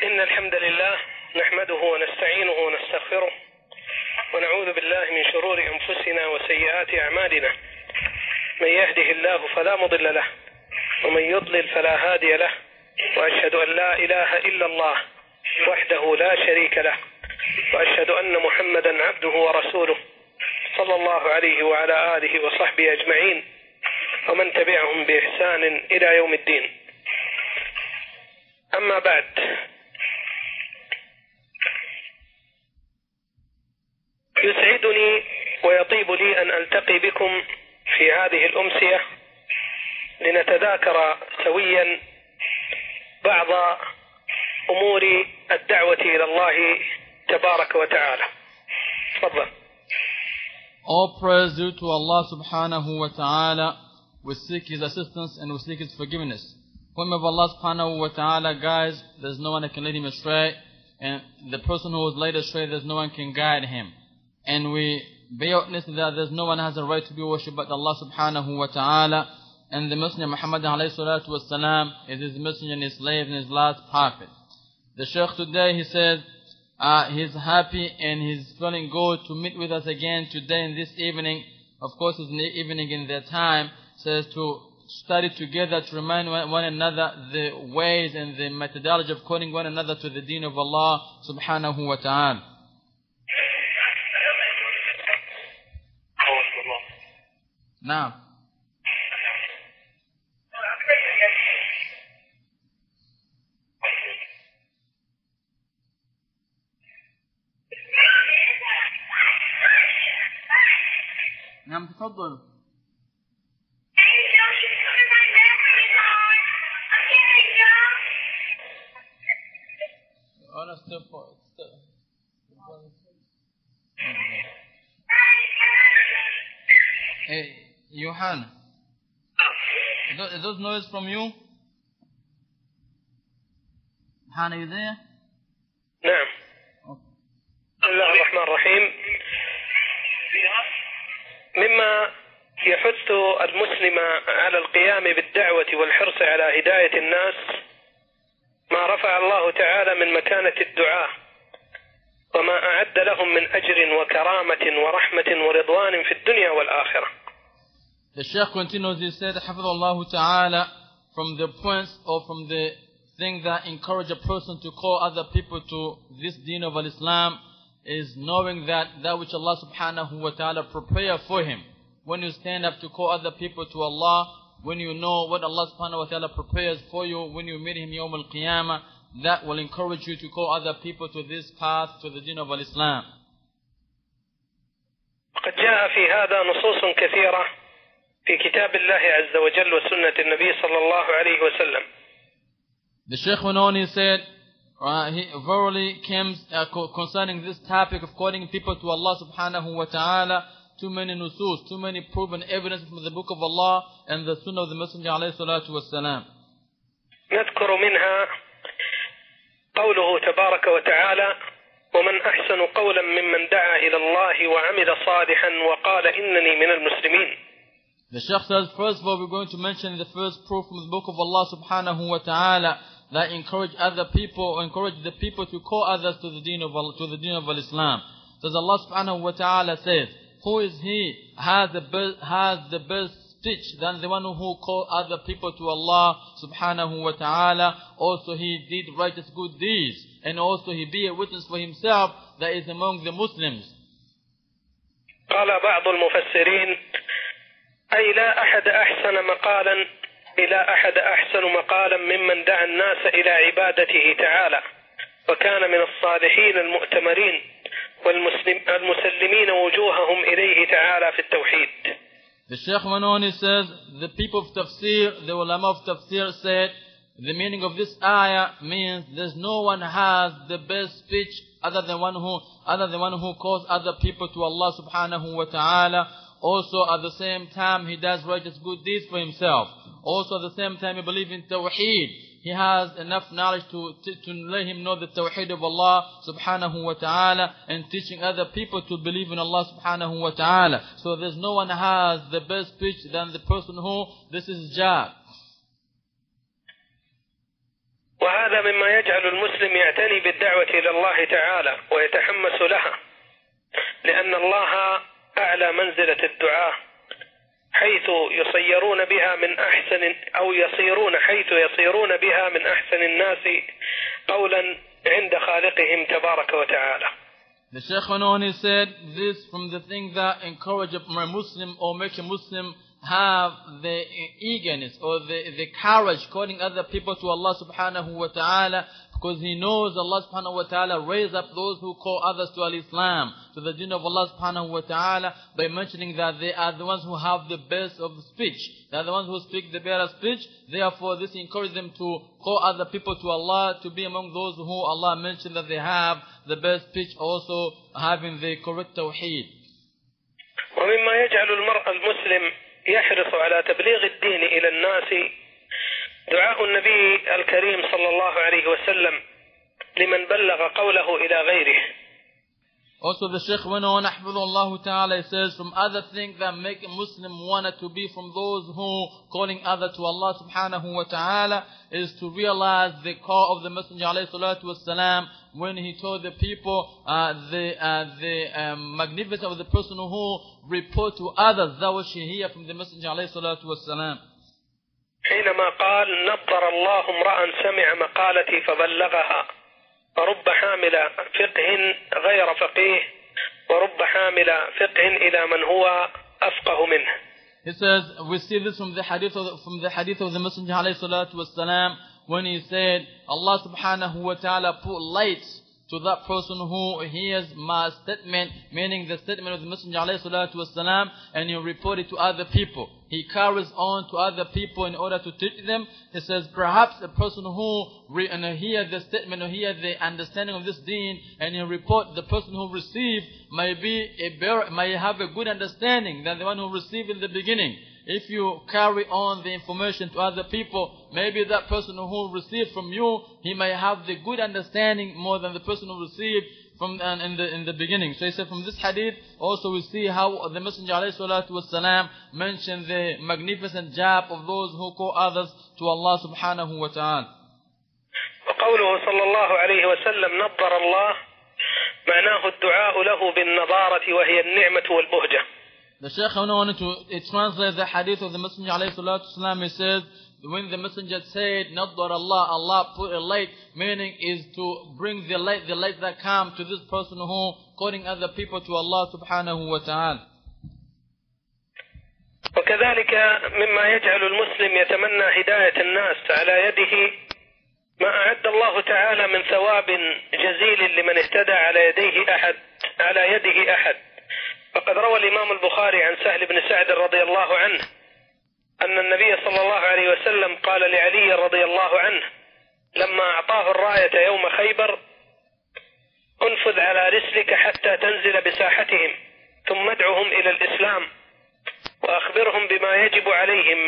إن الحمد لله نحمده ونستعينه ونستغفره ونعوذ بالله من شرور أنفسنا وسيئات أعمالنا. من يهده الله فلا مضل له ومن يضلل فلا هادي له، وأشهد أن لا إله إلا الله وحده لا شريك له، وأشهد أن محمدا عبده ورسوله صلى الله عليه وعلى آله وصحبه أجمعين ومن تبعهم بإحسان إلى يوم الدين. أما بعد، يسعدني ويطيب لي أن ألتقي بكم في هذه الأمسية لنتذاكر سويا بعض أمور الدعوة إلى الله تبارك وتعالى. تفضل. All praise due to Allah subhanahu wa ta'ala. We seek His assistance and we seek His forgiveness. Whomever Allah subhanahu wa ta'ala guides, there's no one that can lead him astray. And the person who is led astray, there's no one can guide him. And we bear witness that there's no one has a right to be worshipped but Allah subhanahu wa ta'ala. And the Messenger Muhammad alayhi salatu wasalam is His messenger and His slave and His last prophet. The Shaykh today, he says, he's happy and he's feeling good to meet with us again today in this evening. Of course, it's in the evening in their time. Says to study together, to remind one another the ways and the methodology of calling one another to the deen of Allah subhanahu wa ta'ala. Now, نعم تفضل. Hey, Johan, those noise from you? Johan, are you there? نعم. بسم الله الرحمن الرحيم. مما يحث المسلم على القيام بالدعوة والحرص على هداية الناس ما رفع الله تعالى من مكانة الدعاة وما أعد لهم من أجر وكرامة ورحمة ورضوان في الدنيا والآخرة. The Shaykh continues, he said, Hafidhullah Ta'ala, from the points or from the thing that encourage a person to call other people to this deen of Islam is knowing that which Allah subhanahu wa ta'ala prepare for him. When you stand up to call other people to Allah, when you know what Allah subhanahu wa ta'ala prepares for you, when you meet Him Yawm al-Qiyamah, that will encourage you to call other people to this path, to the deen of Islam. قد جاء في هذا نصوص كثيرة في كتاب الله عز وجل وسنة النبي صلى الله عليه وسلم. The Shaykh went on, he said, he verily came concerning this topic of calling people to Allah subhanahu wa ta'ala, too many nusus, too many proven evidence from the book of Allah and the sunnah of the Messenger alayhi salatu wassalam. نذكر منها قوله تبارك وتعالى ومن أحسن قولا ممن دعا إلى الله وعمل صالحا وقال إنني من المسلمين. The Shaykh says, first of all, we're going to mention the first proof from the book of Allah subhanahu wa ta'ala that encourage other people, encourage the people to call others to the deen of Islam. Says Allah subhanahu wa ta'ala says, who is he has the best speech than the one who called other people to Allah subhanahu wa ta'ala. Also he did righteous good deeds, and also he be a witness for himself that is among the Muslims. قال بعض المفسرين أي لا أحد أحسن مقالا إلى أحد أحسن مقالا ممن دعا الناس إلى عبادته تعالى وكان من الصالحين المؤتمرين والمسلمين وجوههم إليه تعالى في التوحيد. The Shaykh went on, he says, the people of Tafsir, the ulama of Tafsir said, the meaning of this ayah means there's no one has the best speech other than one who calls other people to Allah subhanahu wa ta'ala. Also at the same time he does righteous good deeds for himself. Also at the same time he believes in Tawheed. He has enough knowledge to let him know the Tawheed of Allah subhanahu wa ta'ala and teaching other people to believe in Allah subhanahu wa ta'ala. So there's no one has the best speech than the person who this is his job. وهذا مما يجعل المسلم يعتني بالدعوة إلى الله تعالى ويتحمس لها، لأن الله أعلى منزلة الدعاء، حيث يصيرون بها من أحسن أو يصيرون حيث يصيرون بها من أحسن الناس قولا عند خالقهم تبارك وتعالى. The Shaykh went on, he said, this from the thing that encourage a Muslim or make a Muslim have the eagerness or the courage calling other people to Allah subhanahu wa ta'ala, because he knows Allah subhanahu wa ta'ala raise up those who call others to al-Islam, to the deen of Allah subhanahu wa ta'ala, by mentioning that they are the ones who have the best of speech. They are the ones who speak the better speech. Therefore, this encourages them to call other people to Allah, to be among those who Allah mentioned that they have the best speech, also having the correct tawheed. ومما يجعل المرء المسلم يحرص على تبليغ الدين إلى الناس دعاء النبي الكريم صلى الله عليه وسلم لمن بلغ قوله إلى غيره. Also the Shaykh went on, Ahfadullah Ta'ala, he says, from other things that make a Muslim want to be from those who calling other to Allah subhanahu wa ta'ala is to realize the call of the Messenger alayhi salatu wasalam when he told the people the magnificence of the person who report to others that which he hear from the Messenger alayhi salatu wasalam. حينما قال نضر الله امرأ سمع مقالتي فبلغها ورب حامل فقه غير فقيه ورب حامل فقه إلى من هو أفقه منه. He says, we see this from the hadith of the Messenger alayhi salatu wasalam when he said, Allah subhanahu wa ta'ala put light to that person who hears my statement, meaning the statement of the Messenger alayhi salatu wasalam, and he report it to other people. He carries on to other people in order to teach them. He says, perhaps a person who hear the statement or hear the understanding of this deen, and he report the person who received may have a good understanding than the one who received in the beginning. If you carry on the information to other people, maybe that person who received from you, he may have the good understanding more than the person who received from in the beginning. So he said, from this hadith also we see how the Messenger alayhi salatu wasalam mentioned the magnificent job of those who call others to Allah subhanahu wa ta'ala. وقوله صلى الله عليه وسلم نضر الله معناه الدعاء له بالنضارة وهي النعمة والبهجة. The Shaykh went on to translate the hadith of the Messenger alayhi salatu wasalam. He says, when the Messenger said, Nadar Allah, Allah put a light, meaning is to bring the light that comes to this person who calling other people to Allah subhanahu wa ta'ala. وكذلك مما يجعل المسلم يتمنى هداية الناس على يده ما أعد الله تعالى من ثواب جزيل لمن اهتدى على يده أحد. فقد روى الإمام البخاري عن سهل بن سعد رضي الله عنه أن النبي صلى الله عليه وسلم قال لعلي رضي الله عنه لما أعطاه الراية يوم خيبر انفذ على رسلك حتى تنزل بساحتهم ثم ادعهم إلى الإسلام وأخبرهم بما يجب عليهم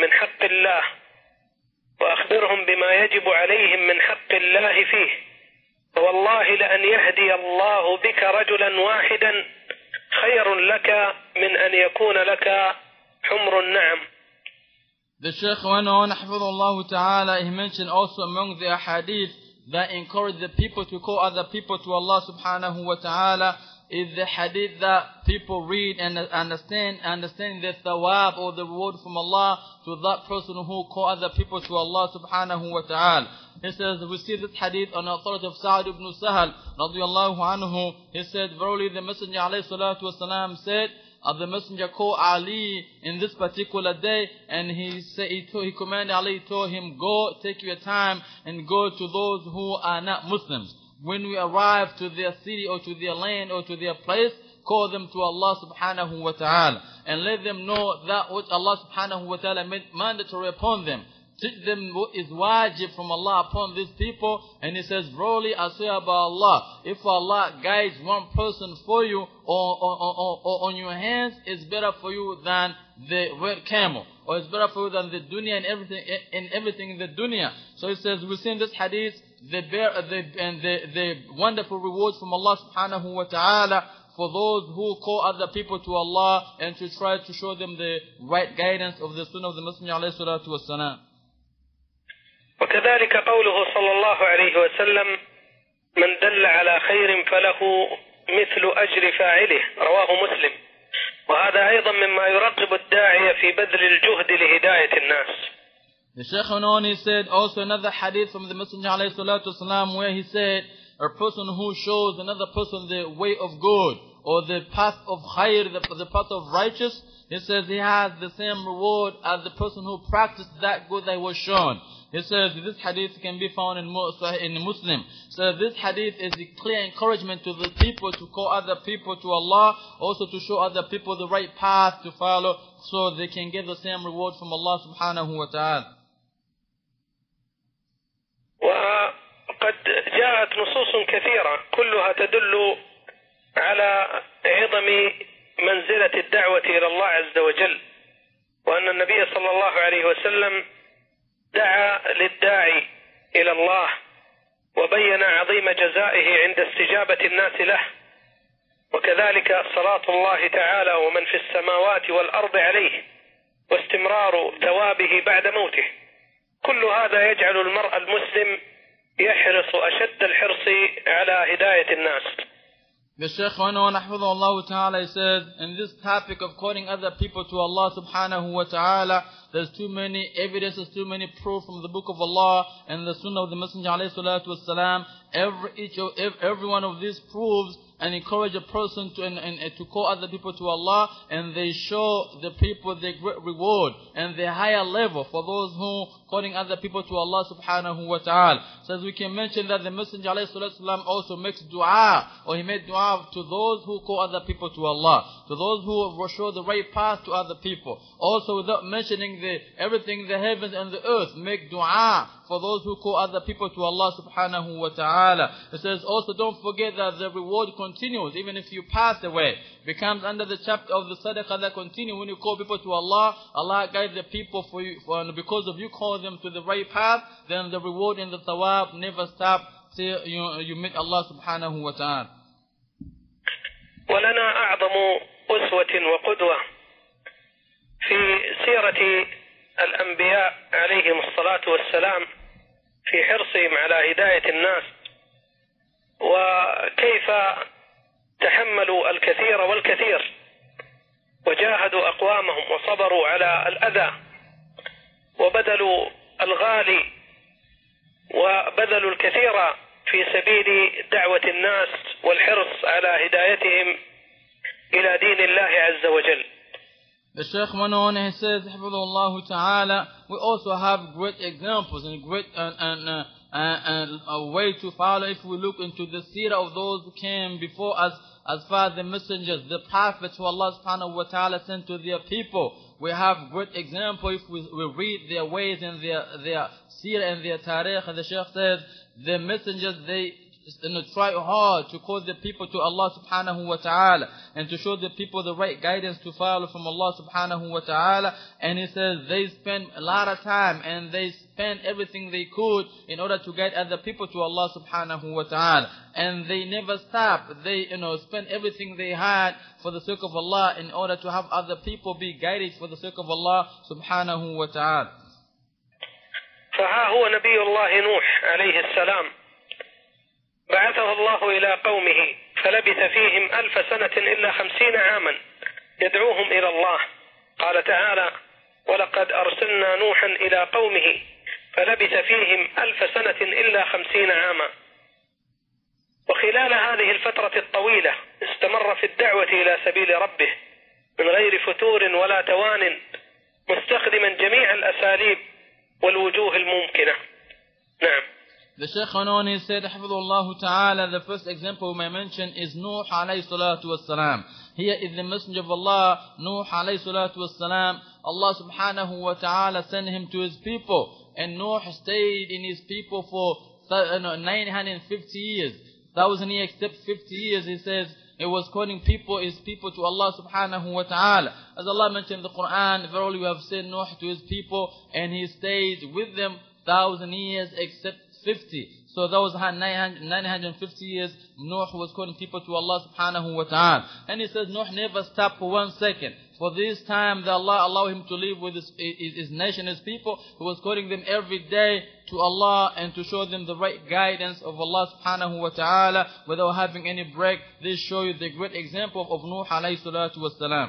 من حق الله فيه فوالله لأن يهدي الله بك رجلا واحدا خير لك من أن يكون لك حمر النعم. The Shaykh went on, Hafidhullah Ta'ala, he mentioned also among the hadith that encourage the people to call other people to Allah subhanahu wa ta'ala is the hadith that people read and understand the thawab or the reward from Allah to that person who call other people to Allah subhanahu wa ta'ala. He says, we see this hadith on the authority of Sa'd ibn Sahal radiyallahu anhu. He said, verily the Messenger alayhi salatu wasalam said, the Messenger called Ali in this particular day, and he commanded Ali, told him, go, take your time and go to those who are not Muslims. When we arrive to their city or to their land or to their place, call them to Allah subhanahu wa ta'ala and let them know that which Allah subhanahu wa ta'ala made mandatory upon them. Teach them what is wajib from Allah upon these people. And he says, verily I swear by Allah, if Allah guides one person for you or on your hands, it's better for you than the red camel, or it's better for you than the dunya and everything in the dunya. So he says, we see in this hadith the wonderful rewards from Allah subhanahu wa ta'ala for those who call other people to Allah and to try to show them the right guidance of the sunnah of the Messenger alayhi salatu wassalam. وكذلك قوله صلى الله عليه وسلم من دل على خير فله مثل أجر فاعله رواه مسلم. وهذا أيضا مما يرغب الداعية في بذل الجهد لهداية الناس. The Shaykh went on, he said, also another hadith from the Messenger alayhi salatu wasalam, where he said, a person who shows another person the way of good, or the path of khair, the path of righteous, he says he has the same reward as the person who practiced that good that was shown. He says this hadith can be found in Muslim. So this hadith is a clear encouragement to the people to call other people to Allah, also to show other people the right path to follow, so they can get the same reward from Allah subhanahu wa ta'ala. وقد جاءت نصوص كثيرة كلها تدل على عظم منزلة الدعوة إلى الله عز وجل، وأن النبي صلى الله عليه وسلم دعا للداعي إلى الله وبين عظيم جزائه عند استجابة الناس له، وكذلك صلاة الله تعالى ومن في السماوات والأرض عليه واستمرار ثوابه بعد موته. كل هذا يجعل المرء المسلم يحرص أشد الحرص على هداية الناس. The Shaykh went on, Hafidhullah Ta'ala, he says, in this topic of calling other people to Allah subhanahu wa ta'ala, there's too many evidences, too many proof from the book of Allah and the sunnah of the Messenger alayhi salatu wasalam. Every one of these proves and encourage a person to call other people to Allah, and they show the people the great reward and the higher level for those who calling other people to Allah subhanahu wa ta'ala. So as we can mention that the Messenger alayhi salatu wasalam also makes dua, or he made dua to those who call other people to Allah, to those who show the right path to other people. Also, without mentioning everything, the heavens and the earth, make dua for those who call other people to Allah subhanahu wa ta'ala. It says also, don't forget that the reward continues even if you pass away. Becomes under the chapter of the sadaqah that continue when you call people to Allah. Allah guides the people for you, and because of you call them to the right path, then the reward and the thawab never stop till you meet Allah subhanahu wa ta'ala. ولنا أعظم أسوة وقدوة في سيرة الأنبياء عليهم الصلاة والسلام في حرصهم على هداية الناس، وكيف تحملوا الكثير والكثير وجاهدوا أقوامهم وصبروا على الأذى وبذلوا الغالي وبذلوا الكثير في سبيل دعوة الناس والحرص على هدايتهم إلى دين الله عز وجل. The Shaykh went on and he says, Hafidhullah Ta'ala, we also have great examples and great and a way to follow if we look into the seerah of those who came before us, as far as the messengers, the prophets who Allah subhanahu wa ta'ala sent to their people. We have great example if we read their ways and their seerah and their tariq. And the Shaykh says, the messengers, they try hard to call the people to Allah subhanahu wa ta'ala and to show the people the right guidance to follow from Allah subhanahu wa ta'ala. And he says they spend a lot of time and they spend everything they could in order to guide other people to Allah subhanahu wa ta'ala. And they never stop. They spend everything they had for the sake of Allah in order to have other people be guided for the sake of Allah subhanahu wa ta'ala. فها هو نبي الله نوح عليه السلام بعثه الله إلى قومه فلبث فيهم 1000 سنة إلا 50 عاما يدعوهم إلى الله. قال تعالى: ولقد أرسلنا نوحا إلى قومه فلبث فيهم 1000 سنة إلا 50 عاما. وخلال هذه الفترة الطويلة استمر في الدعوة إلى سبيل ربه من غير فتور ولا توان، مستخدما جميع الأساليب والوجوه الممكنة. نعم. The Shaykh Hanan, he said, Hafidhullah Ta'ala, the first example we may mention is Nuh alayhi salatu wassalam. Here is the messenger of Allah, Nuh alayhi salatu wassalam. Allah subhanahu wa ta'ala sent him to his people. And Nuh stayed in his people for 950 years. 1,000 years except 50 years, he says. It was calling his people to Allah subhanahu wa ta'ala. As Allah mentioned in the Quran, verily we have sent Nuh to his people and he stayed with them 1,000 years except 50. So those 950 years, Nuh was calling people to Allah subhanahu wa ta'ala. And he says Nuh never stopped for 1 second. For this time that Allah allowed him to live with his nation, his people, he was calling them every day to Allah and to show them the right guidance of Allah subhanahu wa ta'ala without having any break. This show you the great example of Nuh alayhi salatu wassalam.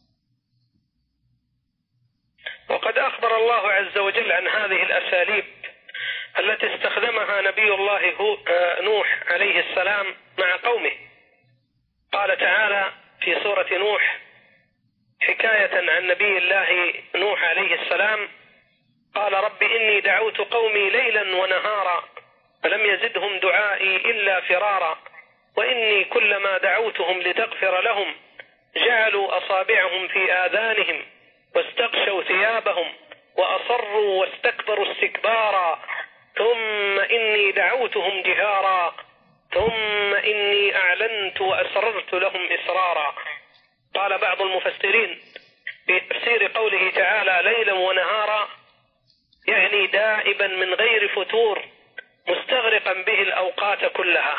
وقد أخبر الله عز وجل عن هذه الأساليب التي استخدمها نبي الله نوح عليه السلام مع قومه. قال تعالى في سورة نوح حكاية عن نبي الله نوح عليه السلام قال رب إني دعوت قومي ليلا ونهارا فلم يزدهم دعائي إلا فرارا وإني كلما دعوتهم لتغفر لهم جعلوا أصابعهم في آذانهم واستغشوا ثيابهم وأصروا واستكبروا استكبارا ثم إني دعوتهم جهارا ثم إني أعلنت وأسررت لهم إسرارا. قال بعض المفسرين في تفسير قوله تعالى ليلا ونهارا يعني دائبا من غير فتور مستغرقا به الأوقات كلها.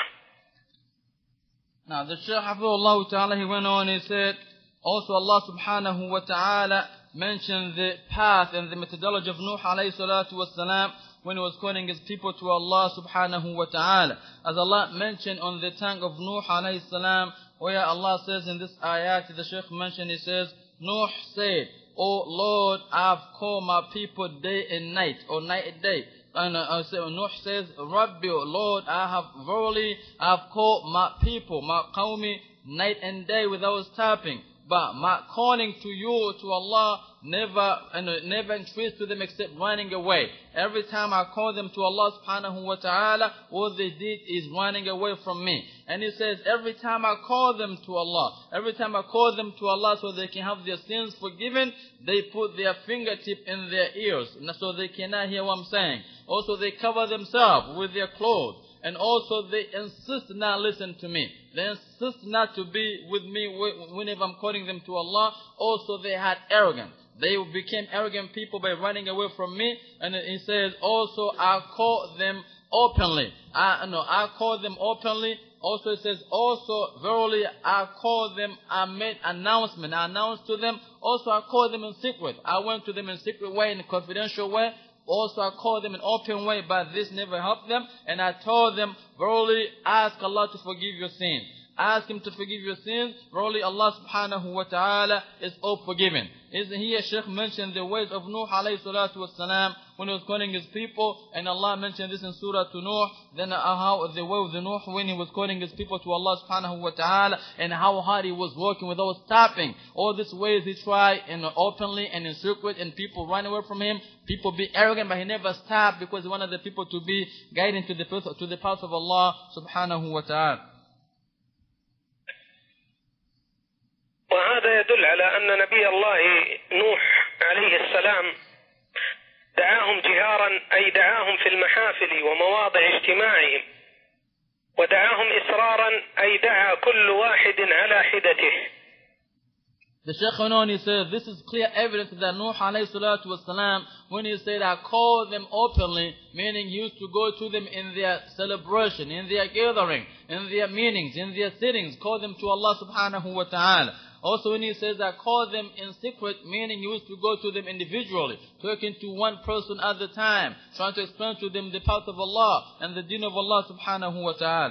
Now the Shaykh Hafidhullah Ta'ala, he went on, he said, also Allah subhanahu wa ta'ala mentioned the path and the methodology of Nuh alayhi salatu wassalam when he was calling his people to Allah subhanahu wa ta'ala. As Allah mentioned on the tongue of Nuh alayhi salam, where Allah says in this ayat, the Shaykh mentioned, he says, Nuh said, O Lord, I have called my people day and night, or night and day. And Nuh says, Rabbi, Lord, I have called my people, my qawmi, night and day without stopping. But my calling to you, to Allah, never increased to them except running away. Every time I call them to Allah subhanahu wa ta'ala, all they did is running away from me. And he says, every time I call them to Allah so they can have their sins forgiven, they put their fingertip in their ears, so they cannot hear what I'm saying. Also they cover themselves with their clothes. And also they insist not listen to me. They insist not to be with me whenever I'm calling them to Allah. Also they had arrogance. They became arrogant people by running away from me. And he says, also I call them openly. I call them openly. Also it says, also verily I call them, I made announcement. I announced to them. Also I called them in secret. I went to them in secret way, in a confidential way. Also I called them in open way, but this never helped them. And I told them, verily ask Allah to forgive your sins. Ask Him to forgive your sins. Verily Allah subhanahu wa ta'ala is all forgiving. Here Shaykh mentioned the ways of Nuh alayhi salatu wassalam when he was calling his people. And Allah mentioned this in Surah to Nuh. Then how the way of the Nuh when he was calling his people to Allah subhanahu wa ta'ala. And how hard he was working without stopping. All these ways he tried openly and in secret. And people ran away from him. People be arrogant, but he never stopped because he wanted the people to be guided to the path of Allah subhanahu wa ta'ala. وهذا يدل على أن نبي الله نوح عليه السلام دعاهم جهارا أي دعاهم في المحافل ومواضع اجتماعهم ودعاهم إسرارا أي دعا كل واحد على حدته. The Shaykh went on, he said, this is clear evidence that Nuh alayhi salatu wasalam, when he said, I called them openly, meaning he used to go to them in their celebration, in their gathering, in their meetings, in their sittings, call them to Allah subhanahu wa ta'ala. Also when he says, I call them in secret, meaning he used to go to them individually, talking to one person at a time, trying to explain to them the path of Allah and the deen of Allah subhanahu wa ta'ala.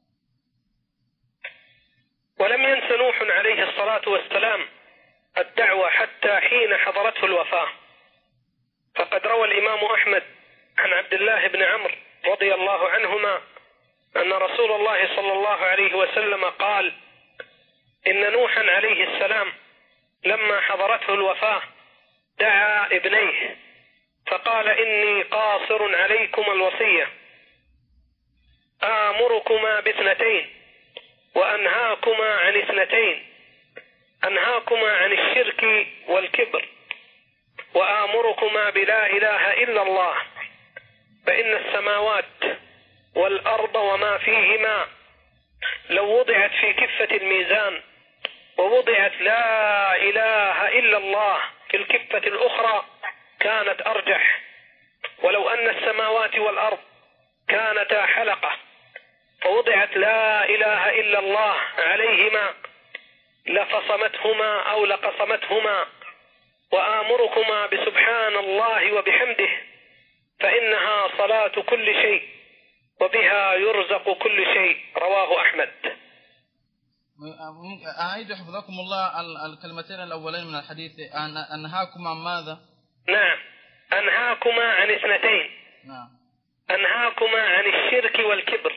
ولم ينس نوح عليه الصلاة والسلام الدعوة حتى حين حضرته الوفاة. فقد روى الإمام أحمد عن عبد الله بن عمرو رضي الله عنهما أن رسول الله صلى الله عليه وسلم قال إن نوحا عليه السلام لما حضرته الوفاة دعا ابنيه فقال إني قاصر عليكم الوصية آمركما باثنتين وأنهاكما عن اثنتين أنهاكما عن الشرك والكبر وآمركما بلا إله إلا الله فإن السماوات والأرض وما فيهما لو وضعت في كفة الميزان ووضعت لا إله إلا الله في الكفة الأخرى كانت أرجح ولو أن السماوات والأرض كانتا حلقة فوضعت لا إله إلا الله عليهما لفصمتهما أو لقصمتهما، وآمركما بسبحان الله وبحمده، فإنها صلاة كل شيء وبها يرزق كل شيء. رواه أحمد. أعيد حفظكم الله الكلمتين الأولين من الحديث. أنهاكما عن ماذا؟ نعم، أنهاكما عن اثنتين. نعم. أنهاكما عن الشرك والكبر.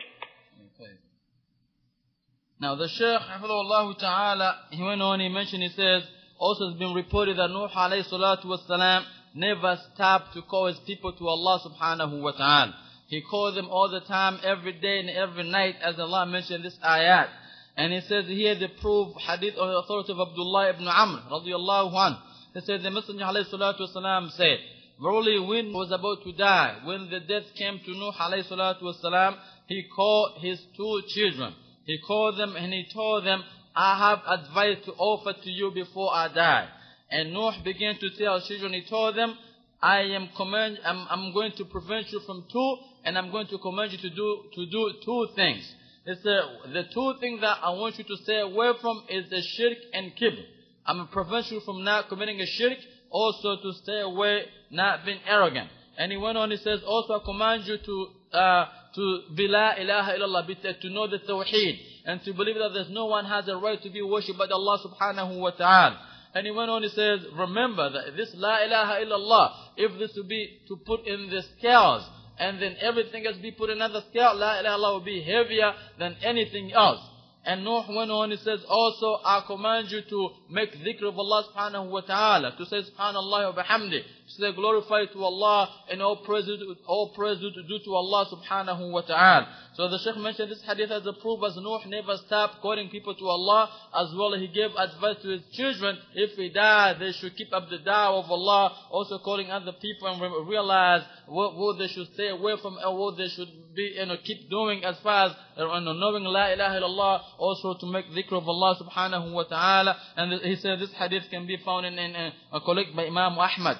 Now the Shaykh Hafidhahullah Ta'ala, he went on, he mentioned, he says, also it's been reported that Nuh alayhi salatu wasalam never stopped to call his people to Allah subhanahu wa ta'ala. He called them all the time, every day and every night, as Allah mentioned this ayat. And he says here the proof, hadith on the authority of Abdullah ibn Amr radiyallahu anhu. He said the Messenger alayhi salatu wasalam said, verily when he was about to die, when the death came to Nuh alayhi salatu wasalam, he called his two children. He called them and he told them, I have advice to offer to you before I die. And Nuh began to tell his children, he told them, I'm going to prevent you from two, and I'm going to command you to do two things. He said, the two things that I want you to stay away from is the shirk and kibr. I'm going to prevent you from not committing a shirk, also to stay away, not being arrogant. And he went on, he says, also I command you to be la ilaha illallah, to know the tawheed, and to believe that there's no one has a right to be worshipped but Allah subhanahu wa ta'ala. And he went on, he says, remember that this la ilaha illallah, if this would be to put in the scales, and then everything else be put in another scale, la ilaha illallah will be heavier than anything else. And Nuh went on, he says, also I command you to make dhikr of Allah subhanahu wa ta'ala, to say subhanallah wa bihamdi, to say glorify to Allah, and all praise to do to Allah subhanahu wa ta'ala. So the Shaykh mentioned this hadith as a proof, as Nuh never stopped calling people to Allah. As well, he gave advice to his children, if he died, they should keep up the da'wah of Allah, also calling other people and realize what they should stay away from, and what they should be, keep doing as far as knowing la ilaha illallah, also to make dhikr of Allah subhanahu wa ta'ala. And he said this hadith can be found in a collected by Imam Ahmad.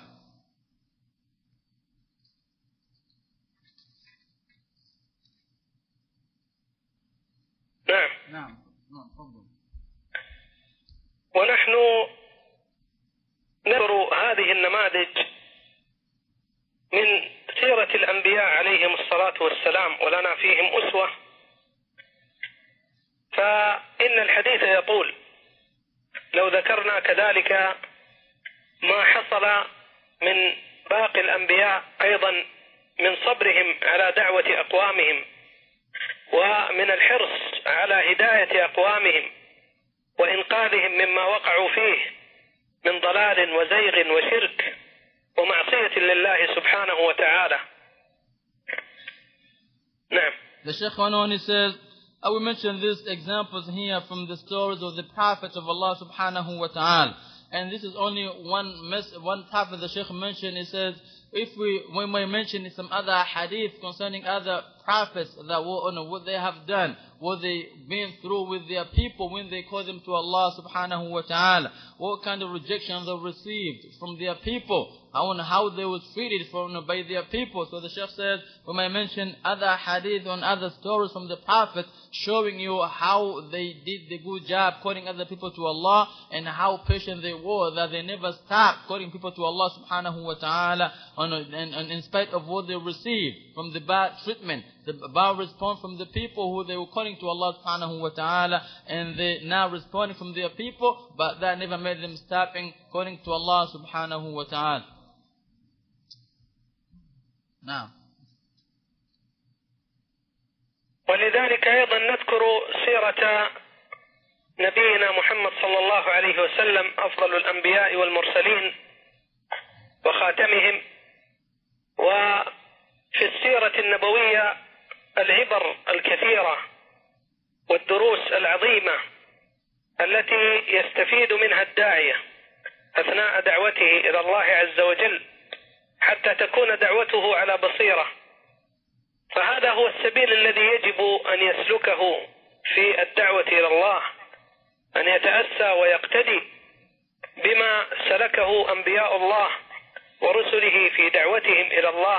نعم. ونحن نذكر هذه النماذج من سيرة الأنبياء عليهم الصلاة والسلام، ولنا فيهم أسوة. فإن الحديث يطول لو ذكرنا كذلك ما حصل من باقي الأنبياء أيضا من صبرهم على دعوة أقوامهم، ومن الحرص على هداية أقوامهم وإنقاذهم مما وقعوا فيه من ضلال وزيغ وشرك ومعصية لله سبحانه وتعالى. نعم. The Shaykh went on, he says, I will mention these examples here from the stories of the prophets of Allah subhanahu wa ta'ala. And this is only one prophet the Shaykh mentioned. He says, when we mention some other hadith concerning other prophets, that what they have done, what they've been through with their people when they call them to Allah subhanahu wa ta'ala, what kind of rejection they received from their people, how they were treated by their people. So the Shaykh says, when I mention other hadith and other stories from the prophets, showing you how they did the good job calling other people to Allah, and how patient they were, that they never stopped calling people to Allah subhanahu wa ta'ala, and in spite of what they received from the bad treatment, the bad response from the people who they were calling to Allah subhanahu wa ta'ala, and they now responding from their people, but that never made them stopping calling to Allah subhanahu wa ta'ala. Now. ولذلك أيضا نذكر سيرة نبينا محمد صلى الله عليه وسلم أفضل الأنبياء والمرسلين وخاتمهم. وفي السيرة النبوية العبر الكثيرة والدروس العظيمة التي يستفيد منها الداعية أثناء دعوته إلى الله عز وجل، حتى تكون دعوته على بصيرة. فهذا هو السبيل الذي يجب أن يسلكه في الدعوة إلى الله، أن يتأسى ويقتدي بما سلكه أنبياء الله ورسله في دعوتهم إلى الله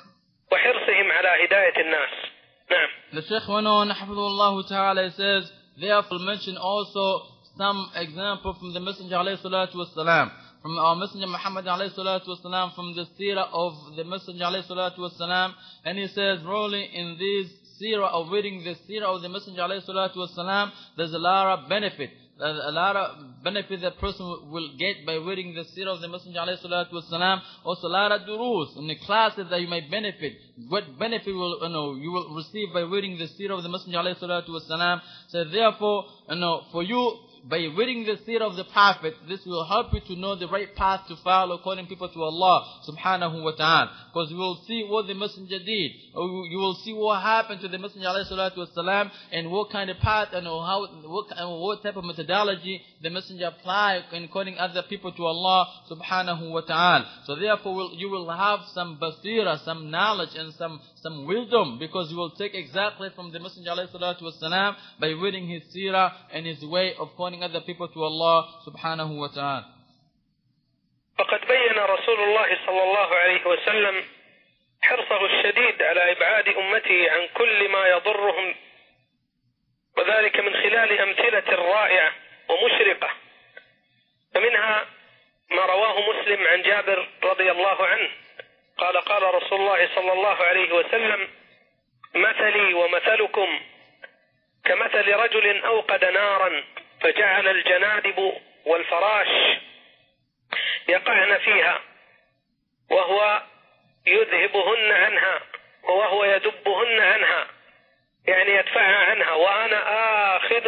وحرصهم على هداية الناس. نعم. The Shaykh went on, Hafidhullah Ta'ala, says, Therefore, mention also some example from the Messenger alayhi salatu wasalam, from our Messenger Muhammad alayhi salatu wasalam, from the seerah of the Messenger alayhi salatu wasalam. And he says, really in this seerah of reading the seerah of the Messenger alayhi salatu wasalam, there's a lot of benefit. A lot of benefit that person will get by reading the seerah of the Messenger alayhi salatu wasalam. Also a lot of durus in the classes that you may benefit. What benefit you will receive by reading the seerah of the Messenger alayhi salatu wasalam. So therefore, for you, by reading the seerah of the Prophet, this will help you to know the right path to follow according people to Allah subhanahu wa ta'ala. Because you will see what the Messenger did. Or you will see what happened to the Messenger alayhi salatu wasalam, and what kind of path and what type of methodology the Messenger applied in calling other people to Allah subhanahu wa ta'ala. So therefore you will have some basira, some knowledge and some wisdom, because you will take exactly from the Messenger alayhi salatu wasalam by reading his seerah and his way of calling other people to Allah subhanahu wa ta'ala. فقد بين رسول الله صلى الله عليه وسلم حرصه الشديد على إبعاد أمته عن كل ما يضرهم، وذلك من خلال أمثلة رائعة ومشرقة. فمنها ما رواه مسلم عن جابر رضي الله عنه قال قال رسول الله صلى الله عليه وسلم: مثلي ومثلكم كمثل رجل أوقد نارا فجعل الجنادب والفراش يقعن فيها وهو يذهبهن عنها وهو يدبهن عنها، يعني يدفعها عنها، وأنا آخذ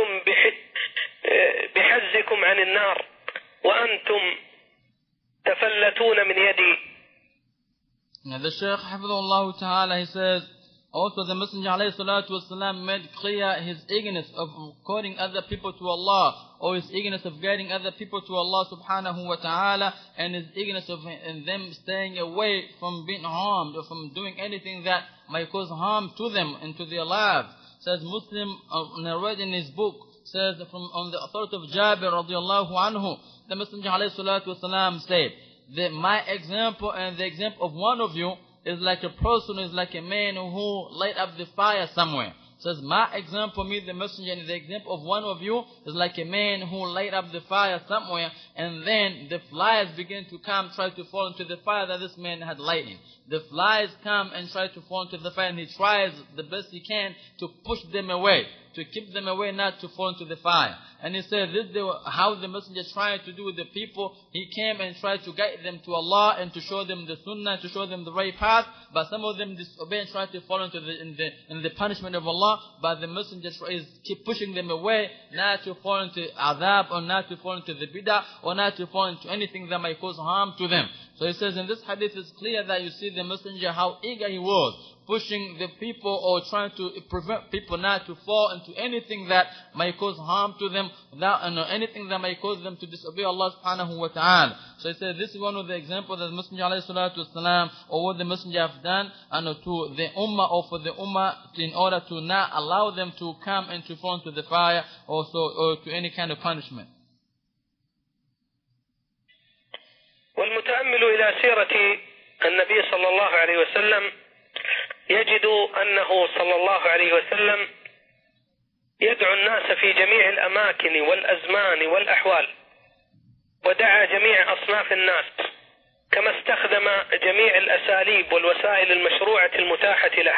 بحزكم عن النار وأنتم تفلتون من يدي. Now the Shaykh Hafidhullah Ta'ala, he says, also the Messenger alayhi salatu wasalam made clear his eagerness of calling other people to Allah, or his eagerness of guiding other people to Allah subhanahu wa ta'ala, and his eagerness of them staying away from being harmed or from doing anything that might cause harm to them and to their lives. Says Muslim narrated in his book, says on the authority of Jabir radiallahu anhu, the Messenger alayhi salatu wasalam said that my example and the example of one of you is like a person, is like a man who light up the fire somewhere. Says my example, me the Messenger, and the example of one of you is like a man who light up the fire somewhere, and then the flies begin to come, try to fall into the fire that this man had lighted. The flies come and try to fall into the fire, and he tries the best he can to push them away, to keep them away, not to fall into the fire. And he said this is how the Messenger tried to do with the people. He came and tried to guide them to Allah and to show them the sunnah, to show them the right path. But some of them disobey and try to fall into the punishment of Allah. But the Messenger is keep pushing them away, not to fall into adhab, or not to fall into the bid'ah, or not to fall into anything that might cause harm to them. So he says in this hadith it's clear that you see the Messenger how eager he was, pushing the people or trying to prevent people not to fall into anything that might cause harm to them, without anything that might cause them to disobey Allah subhanahu wa ta'ala. So he said this is one of the examples that the Messenger alayhi salatu wasalam, or what the Messenger have done to the ummah, or for the ummah, in order to not allow them to come and to fall into the fire or to any kind of punishment. والمتأمل إلى سيرة النبي صلى الله عليه وسلم يجد أنه صلى الله عليه وسلم يدعو الناس في جميع الأماكن والأزمان والأحوال، ودعا جميع أصناف الناس، كما استخدم جميع الأساليب والوسائل المشروعة المتاحة له.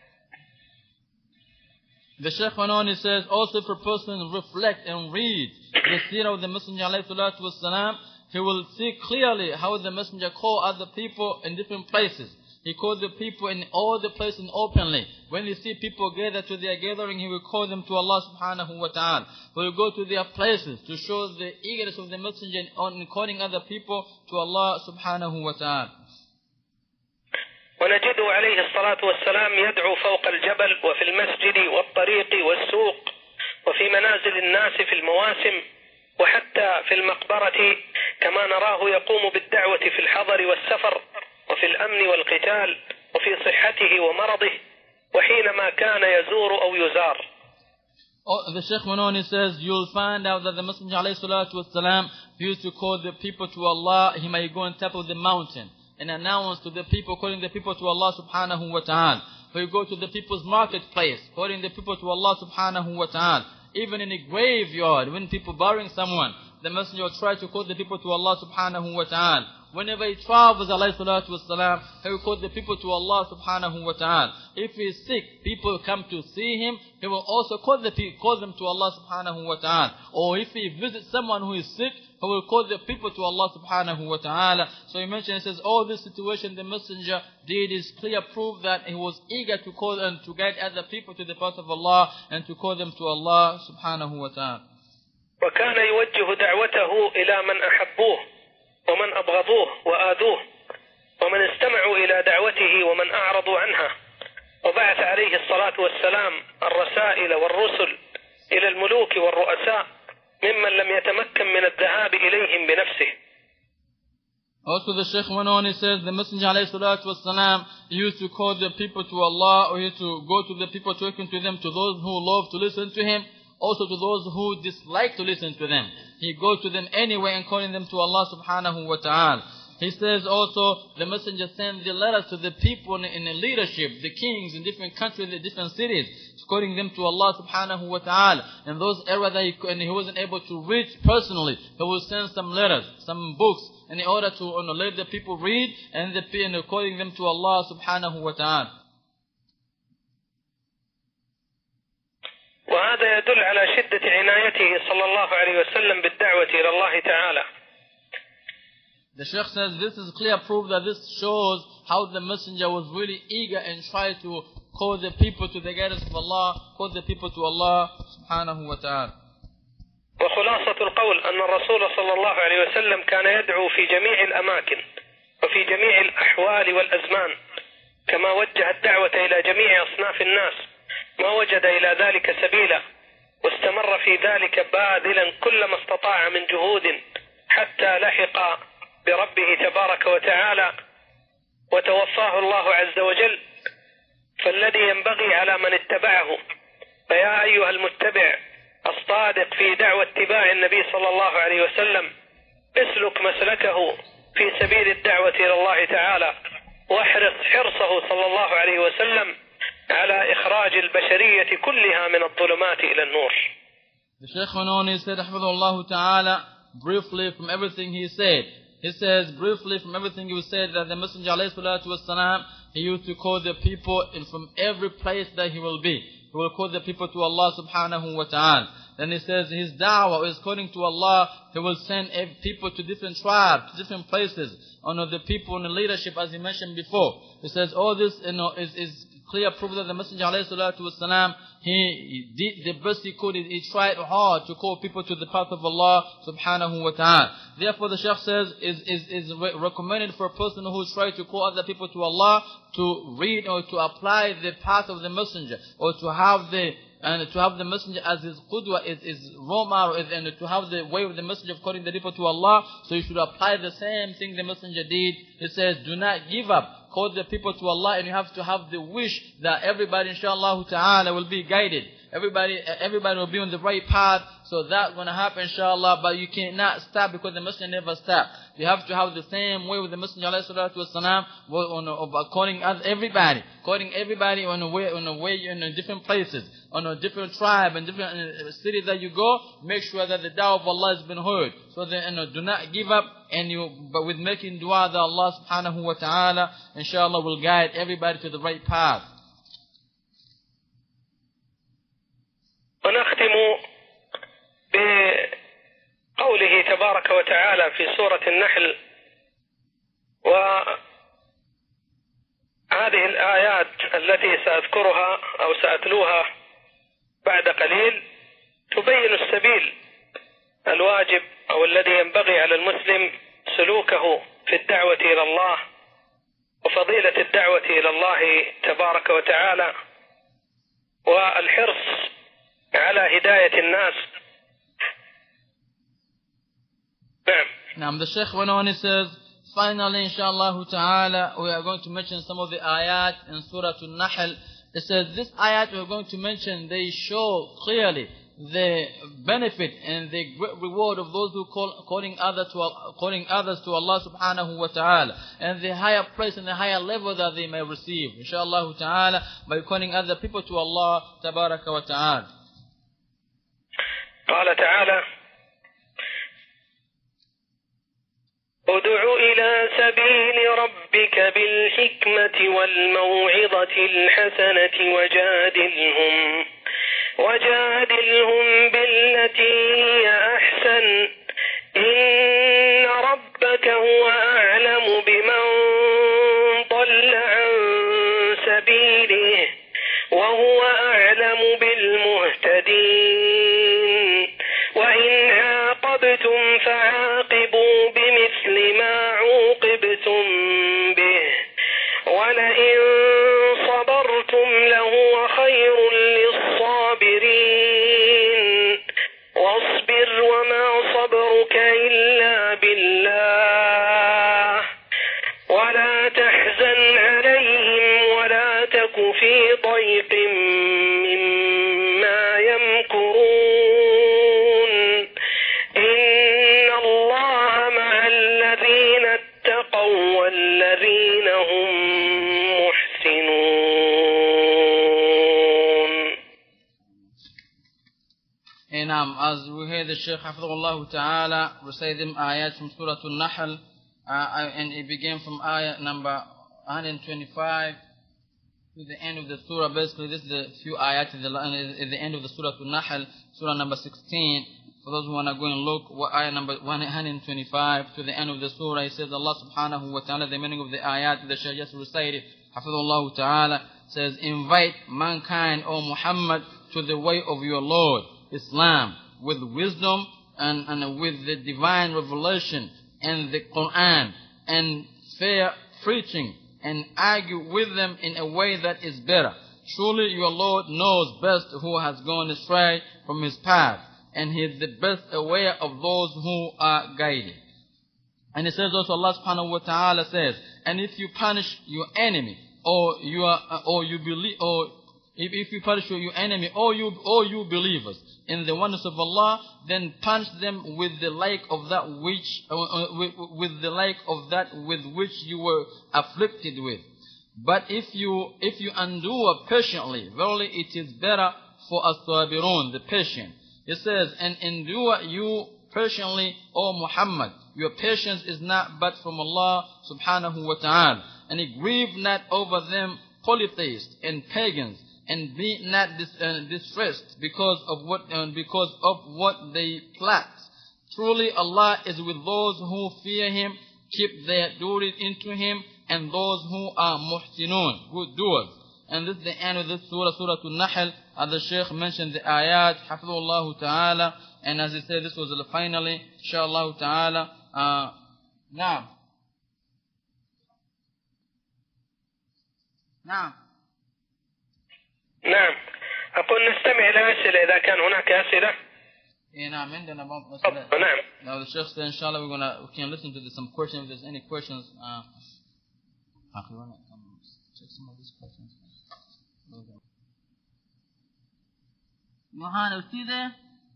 The Shaykh went on, he says, also if a person reflect and read the seerah of the Messenger alayhi salatu wasalam, he will see clearly how the Messenger called other people in different places. He called the people in all the places openly. When you see people gather to their gathering, he will call them to Allah subhanahu wa ta'ala. He will go to their places to show the eagerness of the Messenger in calling other people to Allah subhanahu wa ta'ala. ونجده عليه الصلاة والسلام يدعو فوق الجبل وفي المسجد والطريق والسوق وفي منازل الناس في المواسم وحتى في المقبرة، كما نراه يقوم بالدعوة في الحضر والسفر وفي الأمن والقتال وفي صحته ومرضه وحينما كان يزور أو يزار. The Shaykh went on, he says, you'll find out that the Messenger alayhi salatu wasalam used to call the people to Allah. He might go on top of the mountain and announce to the people, calling the people to Allah subhanahu wa ta'ala. He will go to the people's marketplace, calling the people to Allah subhanahu wa ta'ala. even in a graveyard, when people burying someone, the Messenger will try to call the people to Allah subhanahu wa ta'ala. Whenever he travels, alayhi salatu wasalam, he will call the people to Allah subhanahu wa ta'ala. If he is sick, people come to see him, he will also call them to Allah subhanahu wa ta'ala. Or if he visits someone who is sick, he will call the people to Allah subhanahu wa ta'ala. So he mentioned, he says, all this situation the Messenger did is clear proof that he was eager to call and to guide other people to the path of Allah and to call them to Allah subhanahu wa ta'ala. وكان يوجه دعوته إلى من أحبوه ومن أبغضوه وآذوه ومن استمعوا إلى دعوته ومن أعرضوا عنها، وبعث عليه الصلاة والسلام الرسائل والرسل إلى الملوك والرؤساء ممن لم يتمكن من الذهاب إليهم بنفسه. Also the Shaykh went on, he says, the Messenger alayhi salatu wasalam used to call the people to Allah, or he used to go to the people talking to them, to those who love to listen to him, also to those who dislike to listen to them. He goes to them anyway and calling them to Allah subhanahu wa ta'ala. He says also, the Messenger sent the letters to the people in the leadership, the kings in different countries, in different cities, calling them to Allah subhanahu wa ta'ala. In those areas that he wasn't able to reach personally, he will send some letters, some books, in order to let the people read, and calling them to Allah subhanahu wa ta'ala. وهذا يدل على شدة عنايته صلى الله عليه وسلم بالدعوة إلى الله تعالى. The Shaykh says this is clear proof that this shows how the Messenger was really eager and tried to call the people to the guidance of Allah, call the people to Allah subhanahu wa ta'ala. وخلاصة القول أن الرسول صلى الله عليه وسلم كان يدعو في جميع الأماكن وفي جميع الأحوال والأزمان، كما وجه الدعوة إلى جميع أصناف الناس ما وجد إلى ذلك سبيلا، واستمر في ذلك باذلا كل ما استطاع من جهود حتى لحق بربه تبارك وتعالى وتوفاه الله عز وجل. فالذي ينبغي على من اتبعه، فيا أيها المتبع الصادق في دعوة اتباع النبي صلى الله عليه وسلم، اسلك مسلكه في سبيل الدعوة إلى الله تعالى، واحرص حرصه صلى الله عليه وسلم على إخراج البشرية كلها من الظلمات إلى النور. The Shaykh went on, he said, Hafidhullah Ta'ala, briefly from everything he said. He says, briefly from everything he said, that the Messenger alayhi salatu wasalam, he used to call the people from every place that he will be. He will call the people to Allah subhanahu wa ta'ala. Then he says, his da'wah is calling to Allah. He will send people to different tribes, to different places. The people in the leadership, as he mentioned before. He says, all this is clear proof that the Messenger alayhi salatu wasalam, he did the best he could. He tried hard to call people to the path of Allah subhanahu wa ta'ala. Therefore the Shaykh says, is recommended for a person who tries to call other people to Allah to read or to apply the path of the Messenger, or to have the Messenger as his qudwa, his role model, and to have the way of the Messenger of calling the people to Allah. So you should apply the same thing the Messenger did. He says, do not give up. Call the people to Allah, and you have to have the wish that everybody, inshallah ta'ala, will be guided. Everybody will be on the right path. So that's going to happen, inshallah. But you cannot stop, because the Messenger never stopped. You have to have the same way with the Messenger alayhi salatu wasalam, calling everybody on a way in different places, on a different tribe and different cities that you go. Make sure that the da'wah of Allah has been heard. So then, do not give up, but with making dua that Allah subhanahu wa ta'ala, inshallah, will guide everybody to the right path. ونختم بقوله تبارك وتعالى في سورة النحل، وهذه الآيات التي سأذكرها أو سأتلوها بعد قليل تبين السبيل الواجب أو الذي ينبغي على المسلم سلوكه في الدعوة إلى الله، وفضيلة الدعوة إلى الله تبارك وتعالى، والحرص على هداية الناس. Now the Shaykh went on, he says, finally, inshallah ta'ala, we are going to mention some of the ayat in Surah An-Nahl. It says, this ayat we are going to mention, they show clearly the benefit and the great reward of those who calling others to Allah subhanahu wa ta'ala, and the higher place and the higher level that they may receive, inshallah ta'ala, by calling other people to Allah tabaraka wa ta'ala. قال تعالى: ادع إلى سبيل ربك بالحكمة والموعظة الحسنة وجادلهم بالتي هي أحسن إن ربك هو أعلم بمن ضل عن سبيله وهو أعلم بالمهتدين وإن عاقبتم فعاقبوا بمثل ما عوقبتم به ولئن صبرتم لهو خير للصابرين واصبر وما صبرك إلا بالله ولا تحزن عليهم ولا تك في ضيق مما يمكرون إن الله مع الذين اتقوا والذين هم محسنون. And as we hear the Shaykh Hafidhullah Ta'ala recite them ayat from Surah Al-Nahl, and it began from ayat number 125 to the end of the surah. Basically, this is the few ayat at the end of the Surah Al-Nahl, Surah number 16. For those who want to go and look, what ayat number 125 to the end of the surah, he says Allah subhanahu wa ta'ala, the meaning of the ayat, the Shaykh just recited, Hafidhullah Ta'ala, says, invite mankind, O Muhammad, to the way of your Lord, Islam, with wisdom and with the divine revelation and the Quran and fair preaching, and argue with them in a way that is better. Surely your Lord knows best who has gone astray from his path, and he is the best aware of those who are guided. And it says also, Allah subhanahu wa ta'ala says, and if you punish your enemy, if you punish your enemy, or you believers in the oneness of Allah, then punish them with the like of that with which you were afflicted with. But if you endure patiently, verily it is better for as-sabirun, the patient. It says, and endure you patiently, O Muhammad. Your patience is not but from Allah subhanahu wa ta'ala. And grieve not over them polytheists and pagans, and be not distressed because of what they plot. Truly Allah is with those who fear Him, keep their duties into Him, and those who are muhsinun, good doers. And this is the end of this surah, Surah Al-Nahl. As the Shaykh mentioned the ayat, Hafidhullah Ta'ala, and as he said, this was finally, inshaAllah Ta'ala, now. نعم. أقول نستمع إلى أسئلة إذا كان هناك أسئلة. نعم عندنا بعض أسئلة. نعم. Now the Shaykh said, inshallah, we can listen to some questions. If there's any questions, check some of these questions. Mohan, is he there?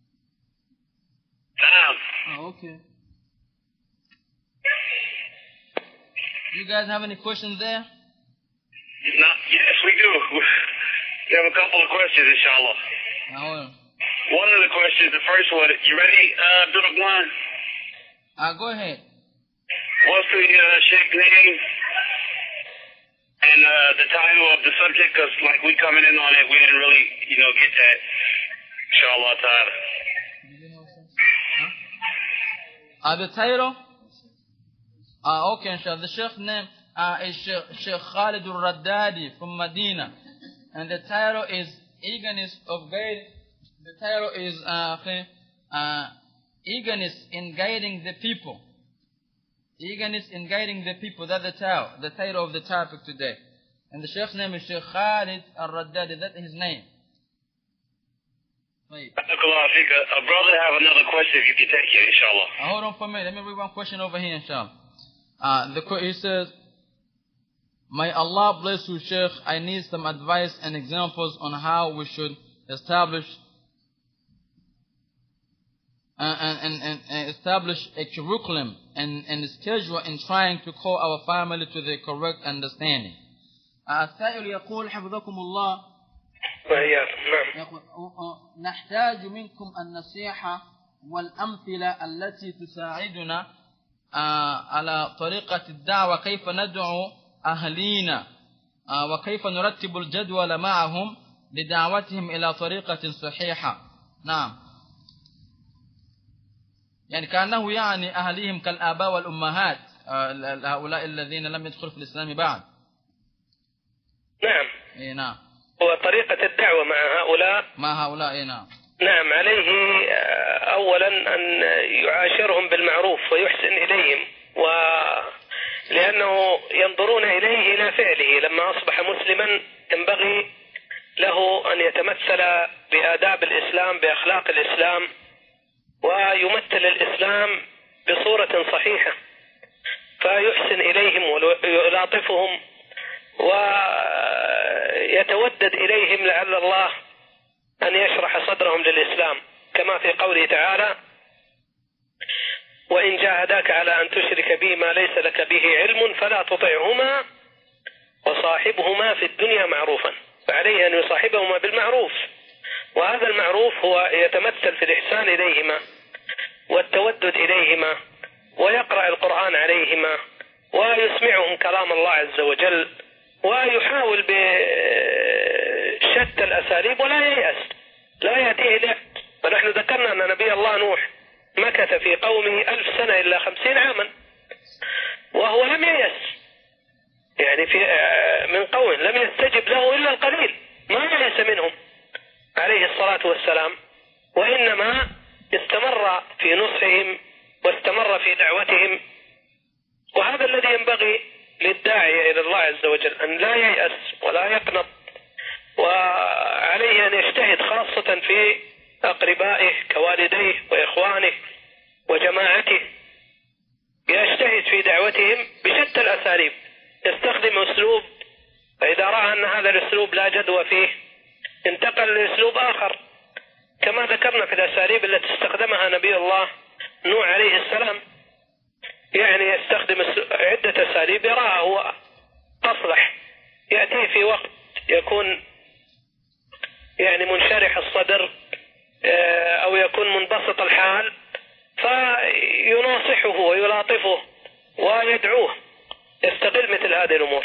Oh, okay. You guys have any questions there? Yes, we do. We have a couple of questions, inshallah. One of the questions, the first one, you ready, Abdul Rahman? Go ahead. What's the Sheikh name and the title of the subject? Because, like, we coming in on it, we didn't really, get that. Inshallah ta'ala. The title? Okay, inshallah. The Sheikh's name is Sheikh Khalid al-Raddadi from Medina. And the title is Eagerness of Guiding. The title is Eagerness in Guiding the People. Eagerness in Guiding the People. That's the title of the topic today. And the Sheikh's name is Sheikh Khalid al-Raddadi. That's his name. Wait. A brother have another question if you can take it, inshallah. Hold on for a minute. Let me read one question over here, inshallah. He says, may Allah bless you, Sheikh. I need some advice and examples on how we should establish establish a curriculum and a schedule in trying to call our family to the correct understanding. السائل يقول حفظكم الله. وإياكم. نعم. نحتاج منكم النصيحة والأمثلة التي تساعدنا على طريقة الدعوة، كيف ندعو أهلينا وكيف نرتب الجدول معهم لدعوتهم إلى طريقة صحيحة. نعم، يعني كأنه يعني أهليهم كالآباء والأمهات، هؤلاء الذين لم يدخلوا في الإسلام بعد. نعم. إيه نعم. وطريقة الدعوة مع هؤلاء إيه نعم. نعم، عليه أولا أن يعاشرهم بالمعروف ويحسن إليهم، لأنه ينظرون إليه إلى فعله. لما أصبح مسلما ينبغي له أن يتمثل بآداب الإسلام، بأخلاق الإسلام، ويمثل الإسلام بصورة صحيحة، فيحسن إليهم ويلاطفهم ويتودد إليهم لعل الله أن يشرح صدرهم للإسلام، كما في قوله تعالى: وإن جاهداك على أن تشرك بي ما ليس لك به علم فلا تطعهما وصاحبهما في الدنيا معروفا. فعليه أن يصاحبهما بالمعروف، وهذا المعروف هو يتمثل في الإحسان إليهما والتودد إليهما، ويقرأ القرآن عليهما، ويسمعهم كلام الله عز وجل، ويحاول بشتى الأساليب ولا ييأس، لا يأتيه له. ونحن ذكرنا أن نبي الله نوح مكث في قومه 1000 سنة إلا 50 عاما وهو لم ييأس، يعني من قوم لم يستجب له إلا القليل، ما ييأس منهم عليه الصلاة والسلام، وإنما استمر في نصحهم واستمر في دعوتهم. وهذا الذي ينبغي للداعية إلى الله عز وجل، أن لا ييأس ولا يقنط، وعليه أن يجتهد خاصة في أقربائه كوالديه وإخوانه وجماعته، يجتهد في دعوتهم بشتى الأساليب، يستخدم أسلوب، فإذا رأى أن هذا الأسلوب لا جدوى فيه انتقل لأسلوب آخر، كما ذكرنا في الأساليب التي استخدمها نبي الله نوح عليه السلام. يعني يستخدم عدة أساليب يراها هو أصلح، يأتي في وقت يكون يعني منشرح الصدر أو يكون منبسط الحال، فيناصحه ويلاطفه ويدعوه، يستغل مثل هذه الأمور.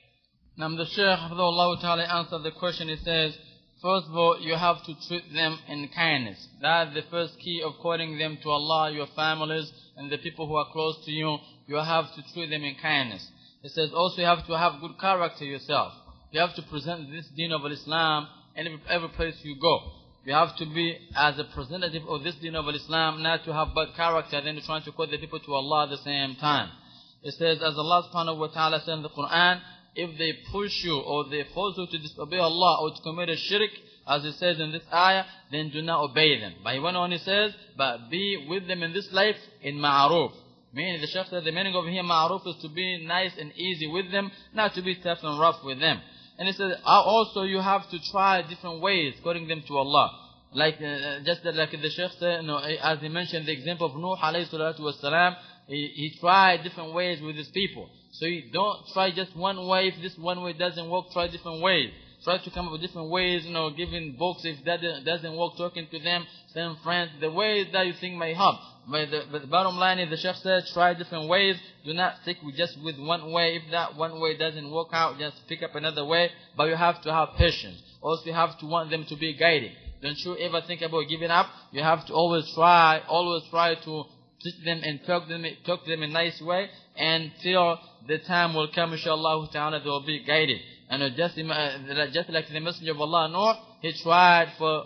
Now the Shaykh Hafidhahullah Ta'ala answered the question. He says, first of all, you have to treat them in kindness. That's the first key of calling them to Allah, your families, and the people who are close to you. You have to treat them in kindness. It says also you have to have good character yourself. You have to present this deen of Islam in every place you go. You have to be as a representative of this deen of Islam, not to have bad character, then you're trying to call the people to Allah at the same time. It says, as Allah subhanahu wa ta'ala said in the Quran, if they push you or they force you to disobey Allah or to commit a shirk, as it says in this ayah, then do not obey them. But he went on, he says, but be with them in this life in ma'aruf. Meaning, the Shaykh said the meaning of here ma'aruf is to be nice and easy with them, not to be tough and rough with them. And he said, also you have to try different ways calling them to Allah. Like, just like the Shaykh said, as he mentioned the example of Nuh alayhi salatu wasalam, he tried different ways with his people. So you don't try just one way. If this one way doesn't work, try different ways. Try to come up with different ways, giving books. If that doesn't work, talking to them, send friends, the ways that you think may help. But the bottom line is, the Shaykh said, try different ways. Do not stick with one way. If that one way doesn't work out, just pick up another way. But you have to have patience. Also, you have to want them to be guided. Don't you ever think about giving up. You have to always try to teach them and talk to them in a nice way, until the time will come, inshallah ta'ala, they will be guided. And just like the Messenger of Allah, Nuh, he tried for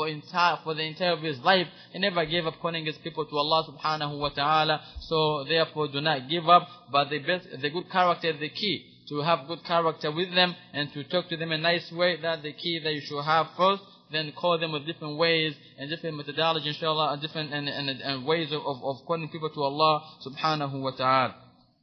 the entire of his life. He never gave up calling his people to Allah subhanahu wa ta'ala. So therefore, do not give up. But the good character is the key. To have good character with them and to talk to them in a nice way. That's the key that you should have first. Then call them with different ways and different methodology, inshallah, and different and ways of calling people to Allah subhanahu wa ta'ala.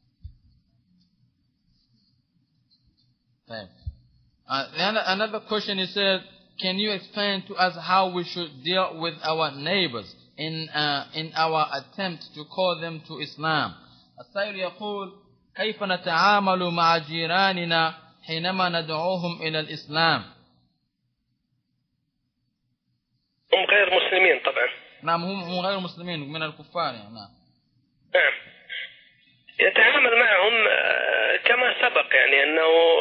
Another question, he said, can you explain to us how we should deal with our neighbors in our attempt to call them to Islam? السائل يقول كيف نتعامل مع جيراننا حينما ندعوهم إلى الإسلام؟ وهم غير مسلمين طبعا. نعم هم غير مسلمين من الكفار يعني. نعم. يتعامل معهم كما سبق يعني أنه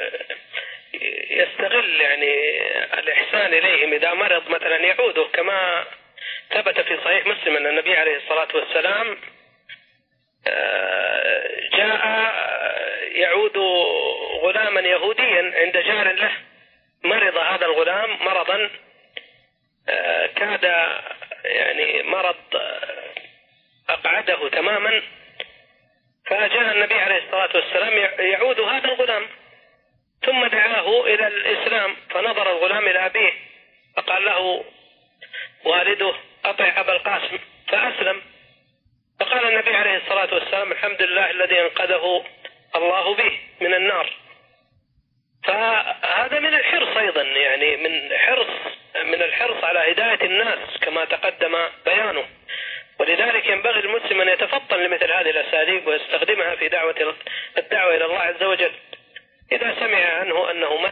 يستغل يعني الإحسان إليهم. إذا مرض مثلا يعوده كما ثبت في صحيح مسلم أن النبي عليه الصلاة والسلام جاء يعود غلاما يهوديا عند جار له، مرض هذا الغلام مرضا كاد يعني مرض أقعده تماما، فجاء النبي عليه الصلاة والسلام يعود هذا الغلام، ثم دعاه إلى الإسلام، فنظر الغلام إلى أبيه فقال له والده أطع أبا القاسم فأسلم. فقال النبي عليه الصلاة والسلام الحمد لله الذي أنقذه الله به من النار. فهذا من الحرص أيضا، يعني من الحرص على هداية الناس كما تقدم بيانه. ولذلك ينبغي المسلم أن يتفطن لمثل هذه الأساليب ويستخدمها في الدعوة إلى الله عز وجل. إذا سمع عنه أنه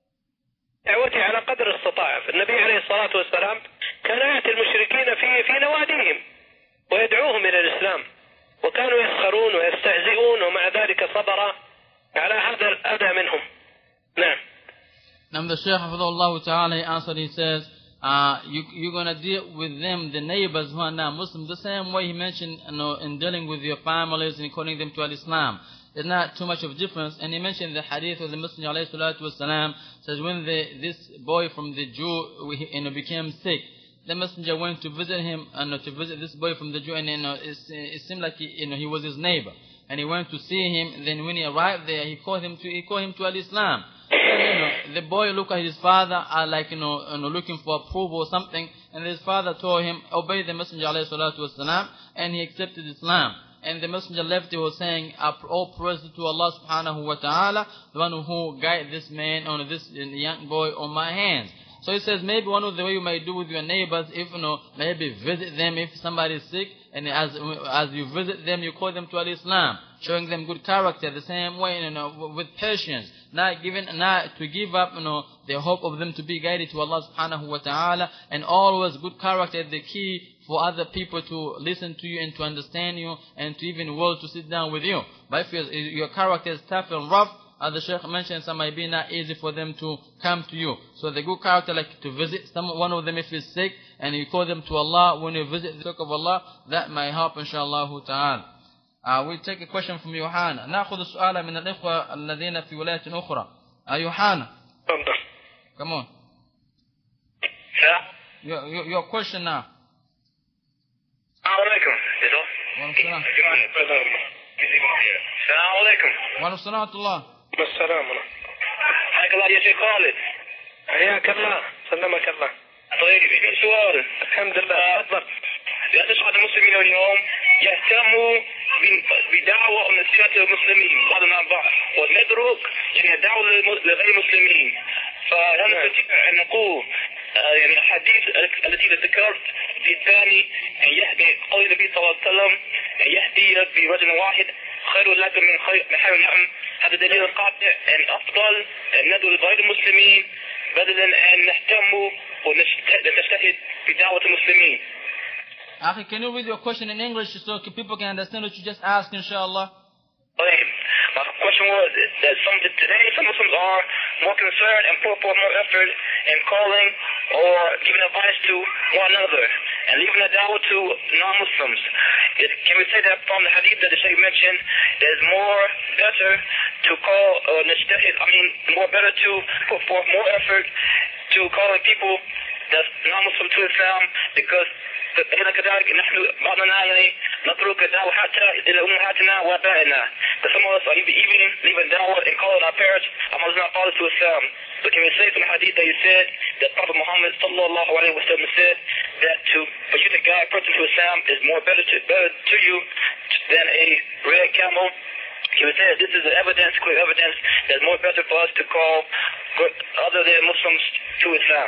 دعوته على قدر استطاع، فالنبي عليه الصلاة والسلام كان يأتي المشركين في نواديهم ويدعوهم إلى الإسلام، وكانوا يسخرون ويستهزئون، ومع ذلك صبر على هذا الأذى منهم. نعم. Now the Shaykh Hafidhullah Ta'ala answered, he says, you're going to deal with them, the neighbors who are not Muslims, the same way he mentioned, in dealing with your families and calling them to Islam. There's not too much of difference. And he mentioned the hadith of the Messenger alayhi salatu wasalam, says when this boy from the Jew became sick, the Messenger went to visit him, to visit this boy from the Jew, and it seemed like he was his neighbor. And he went to see him, and then when he arrived there, he called him to Al-Islam. And, the boy looked at his father, like, looking for approval or something, and his father told him, obey the Messenger alayhi salatu wasalam, and he accepted Islam. And the Messenger left, he was saying, all praise to Allah subhanahu wa ta'ala, the one who guided this man, this young boy on my hands. So he says, maybe one of the way you might do with your neighbors, if, maybe visit them if somebody is sick, and as you visit them, you call them to Al-Islam, showing them good character, the same way, with patience, not to give up, the hope of them to be guided to Allah subhanahu wa ta'ala, and always good character is the key for other people to listen to you and to understand you, and to even will to sit down with you. But if your character is tough and rough, as the Shaykh mentioned, some might be not easy for them to come to you. So the good character, like to visit one of them if he's sick, and you call them to Allah, when you visit the talk of Allah, that might help inshallah ta'ala. We'll take a question from Yohana. نأخذ السؤال من الإخوة الذين في ولاية أخرى. Yohana. Come on. Your question now. السلام عليكم. وعليكم السلام ورحمة الله. السلام. حياك الله يا شيخ خالد. حياك الله، سلمك الله. طيب في سؤال. الحمد لله. تفضل. لا تشهد المسلمين اليوم يهتموا بدعوة ونصيحة المسلمين بعضنا البعض، ونترك يعني الدعوة لغير المسلمين. فهل نستطيع أن نقول يعني الحديث التي ذكرت في الثاني يهدي قول النبي صلى الله عليه وسلم يهدي لك برجل واحد خير لك من حمر نعم، هذا دليل قاطع أن أفضل أن ندعو لغير المسلمين بدلا أن نهتم ونجتهد في دعوة المسلمين. Akhi, can you read your question in English so people can understand what you just asked, inshallah? Okay. My question was that today some Muslims are more concerned and put forth more effort in calling or giving advice to one another and leaving a da'wah to non-Muslims. Can we say that from the hadith that the Shaykh mentioned, it is more better to call more better to put forth more effort to calling people that's non-Muslim to Islam, because كذلك نحن بعضنا يعني نترك الدعوة حتى إلى أمهاتنا وآبائنا. Some of us are even leaving da'wah and calling our parents not fathers to Islam. So can we say from the hadith that you said that Prophet Muhammad sallallahu alaihi wasallam said that for you to guide a person to Islam is better to you than a red camel? Can we say that this is clear evidence that's more better for us to call other than Muslims to Islam?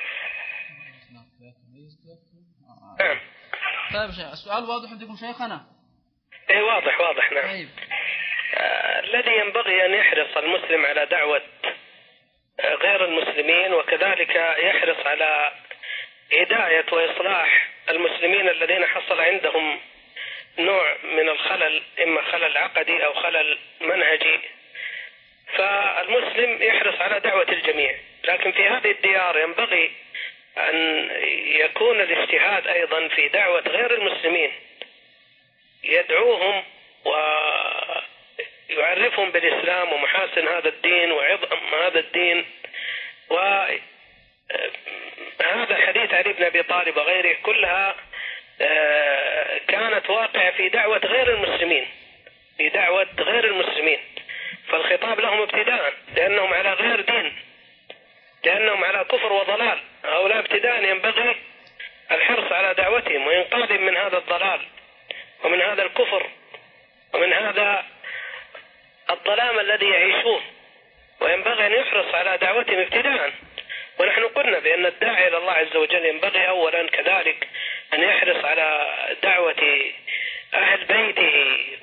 طيب السؤال واضح عندكم شيخنا؟ ايه واضح نعم. طيب. الذي ينبغي أن يحرص المسلم على دعوة غير المسلمين، وكذلك يحرص على هداية وإصلاح المسلمين الذين حصل عندهم نوع من الخلل، إما خلل عقدي أو خلل منهجي، فالمسلم يحرص على دعوة الجميع. لكن في هذه الديار ينبغي أن يكون الاجتهاد أيضا في دعوة غير المسلمين، يدعوهم ويعرفهم بالإسلام ومحاسن هذا الدين وعظم هذا الدين. وهذا حديث علي بن أبي طالب وغيره كلها كانت واقعة في دعوة غير المسلمين، في دعوة غير المسلمين، فالخطاب لهم ابتداء لأنهم على غير دين، لأنهم على كفر وضلال. هؤلاء ابتداء ينبغي الحرص على دعوتهم وإنقاذهم من هذا الضلال ومن هذا الكفر ومن هذا الظلام الذي يعيشون، وينبغي أن يحرص على دعوتهم ابتداء. ونحن قلنا بأن الداعي إلى الله عز وجل ينبغي أولا كذلك أن يحرص على دعوة أهل بيته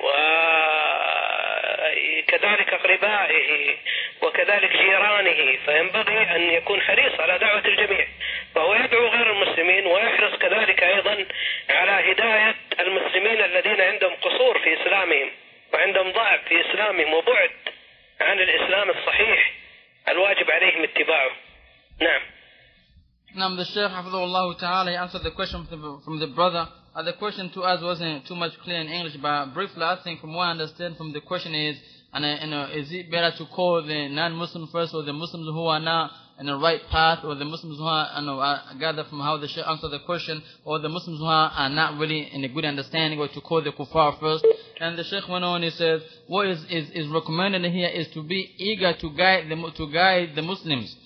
وكذلك أقربائه وكذلك جيرانه، فينبغي أن يكون حريص على دعوة الجميع، وهو يدعو غير المسلمين ويحرص كذلك أيضا على هداية المسلمين الذين عندهم قصور في إسلامهم وعندهم ضعف في إسلامهم وبعد عن الإسلام الصحيح الواجب عليهم اتباعه. نعم. The Shaykh Hafidhullah Ta'ala, he answered the question from the brother. The question to us wasn't too much clear in English, but briefly I think from what I understand from the question is, is it better to call the non-Muslim first, or the Muslims who are now in the right path, or the Muslims who are, I gather from how the Shaykh answered the question, or the Muslims who are not really in a good understanding, or to call the kuffar first? And the Shaykh went on, he says, what is recommended here is to be eager to guide the Muslims.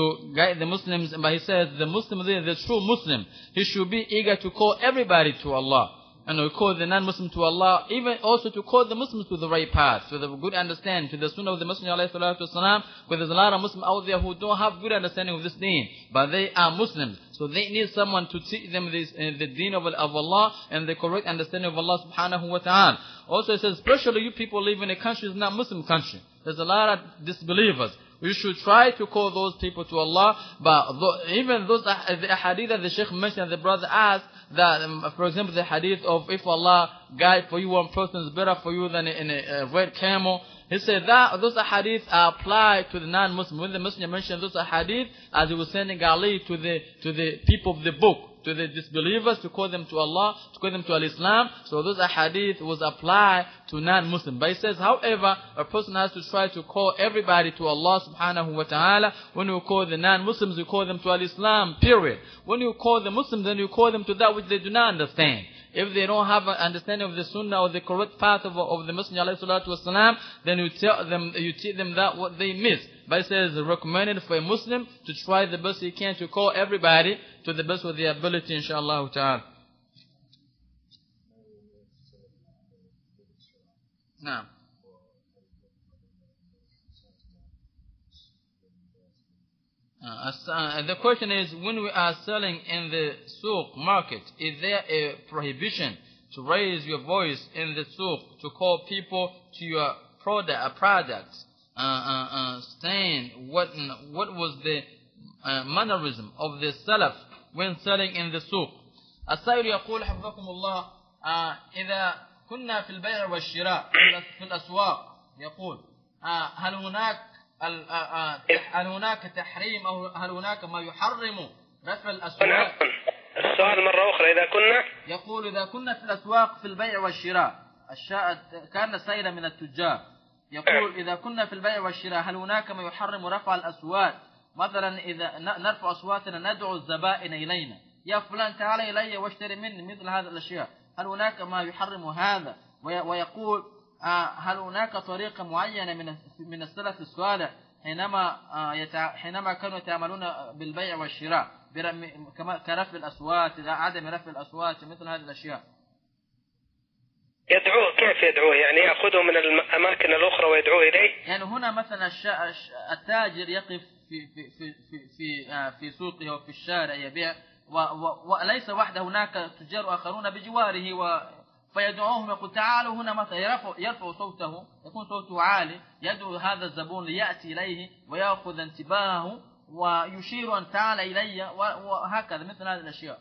But he says the Muslim, the true Muslim, he should be eager to call everybody to Allah, and to call the non-Muslim to Allah, even also to call the Muslims to the right path, to the good understanding, to the Sunnah of the Messenger alayhi salatu wasalam. Because there's a lot of Muslims out there who don't have good understanding of this deen, but they are Muslims, so they need someone to teach them this, the deen of Allah and the correct understanding of Allah subhanahu wa ta'ala. Also it says, especially you people live in a country that's not Muslim country. There's a lot of disbelievers. You should try to call those people to Allah. But even those, the hadith that the Shaykh mentioned, the brother asked, that, for example, the hadith of if Allah guide for you one person is better for you than a red camel. He said that those hadith are applied to the non-Muslim. When the Messenger mentioned those hadith, as he was sending Ali to the people of the book, to the disbelievers, to call them to Allah, to call them to Al-Islam. So those hadith was applied to non-Muslim. But he says, however, a person has to try to call everybody to Allah subhanahu wa ta'ala. When you call the non-Muslims, you call them to Al-Islam, period. When you call the Muslims, then you call them to that which they do not understand. If they don't have an understanding of the Sunnah or the correct path of the Messenger alayhi salatu wasalam, then you teach them that what they miss. But it says, recommended for a Muslim to try the best he can to call everybody to the best of their ability, inshallah ta'ala. Now, the question is, when we are selling in the souk market, is there a prohibition to raise your voice in the souk to call people to your products, saying what was the mannerism of the salaf when selling in the souk? السائل يقول حفظكم الله إذا كنا في البيع والشراء في الأسواق، يقول هل هناك تحريم أو هل هناك ما يحرم رفع الأسواق؟ السؤال مرة أخرى، إذا كنا، يقول إذا كنا في الأسواق في البيع والشراء، كان سيدا من التجار، يقول إذا كنا في البيع والشراء هل هناك ما يحرم رفع الأصوات؟ مثلا إذا نرفع أصواتنا ندعو الزبائن إلينا، يا فلان تعال إلي واشتري مني، مثل هذه الأشياء، هل هناك ما يحرم هذا؟ ويقول هل هناك طريقة معينة من السلف الصالح حينما كانوا يتعاملون بالبيع والشراء كرفع الأصوات، عدم رفع الأصوات، مثل هذه الأشياء؟ يدعوه كيف يدعوه؟ يعني يأخذه من الأماكن الأخرى ويدعوه إليه؟ يعني هنا مثلا التاجر يقف في سوقه وفي الشارع يبيع، وليس وحده، هناك تجار آخرون بجواره فيدعوهم، يقول تعالوا هنا، مثلا يرفع صوته، يكون صوته عالي، يدعو هذا الزبون ليأتي إليه ويأخذ انتباهه ويشير أن تعال إلي وهكذا مثل هذه الأشياء.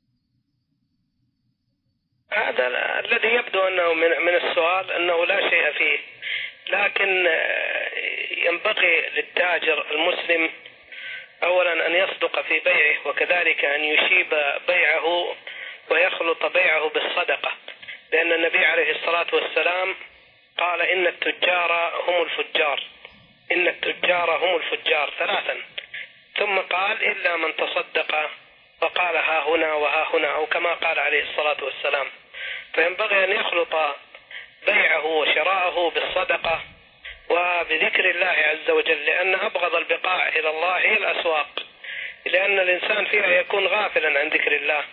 هذا الذي يبدو أنه من السؤال أنه لا شيء فيه، لكن ينبغي للتاجر المسلم أولا أن يصدق في بيعه، وكذلك أن يشيب بيعه ويخلط بيعه بالصدقة، لأن النبي عليه الصلاة والسلام قال إن التجار هم الفجار، إن التجار هم الفجار ثلاثا، ثم قال إلا من تصدق وقال ها هنا وها هنا، أو كما قال عليه الصلاة والسلام. فينبغي أن يخلط بيعه وشراءه بالصدقة وبذكر الله عز وجل، لأن أبغض البقاع إلى الله هي الأسواق، لأن الإنسان فيها يكون غافلا عن ذكر الله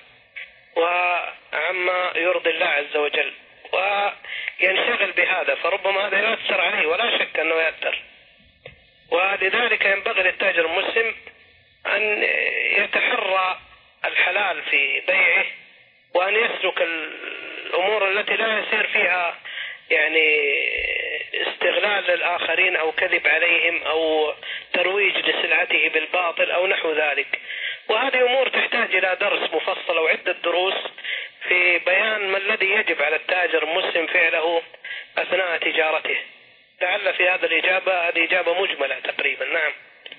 وعما يرضي الله عز وجل وينشغل بهذا، فربما هذا يؤثر عليه ولا شك أنه يؤثر. ولذلك ينبغي للتاجر المسلم أن يتحرى الحلال في بيعه، وأن يسلك الأمور التي لا يصير فيها يعني استغلال للآخرين أو كذب عليهم أو ترويج لسلعته بالباطل أو نحو ذلك. وهذه أمور تحتاج إلى درس مفصل وعدة دروس في بيان ما الذي يجب على التاجر المسلم فعله أثناء تجارته. لعل في هذا هذه إجابة مجملة تقريبا. نعم.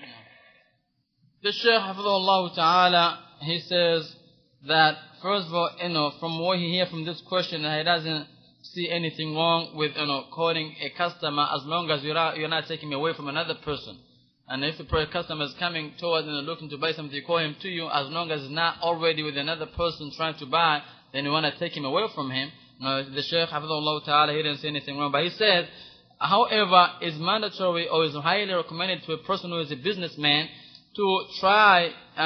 The Shaykh Hafidhahullah Ta'ala, he says that first of all, from what he hears from this question, he doesn't see anything wrong with, calling a customer as long as you're not taking away from another person. And if a customer is coming towards and looking to buy something, you call him to you, as long as it's not already with another person trying to buy, then you want to take him away from him. The Shaykh Hafidhahullah Ta'ala, he didn't say anything wrong, but he said, however, it's mandatory or is highly recommended to a person who is a businessman to try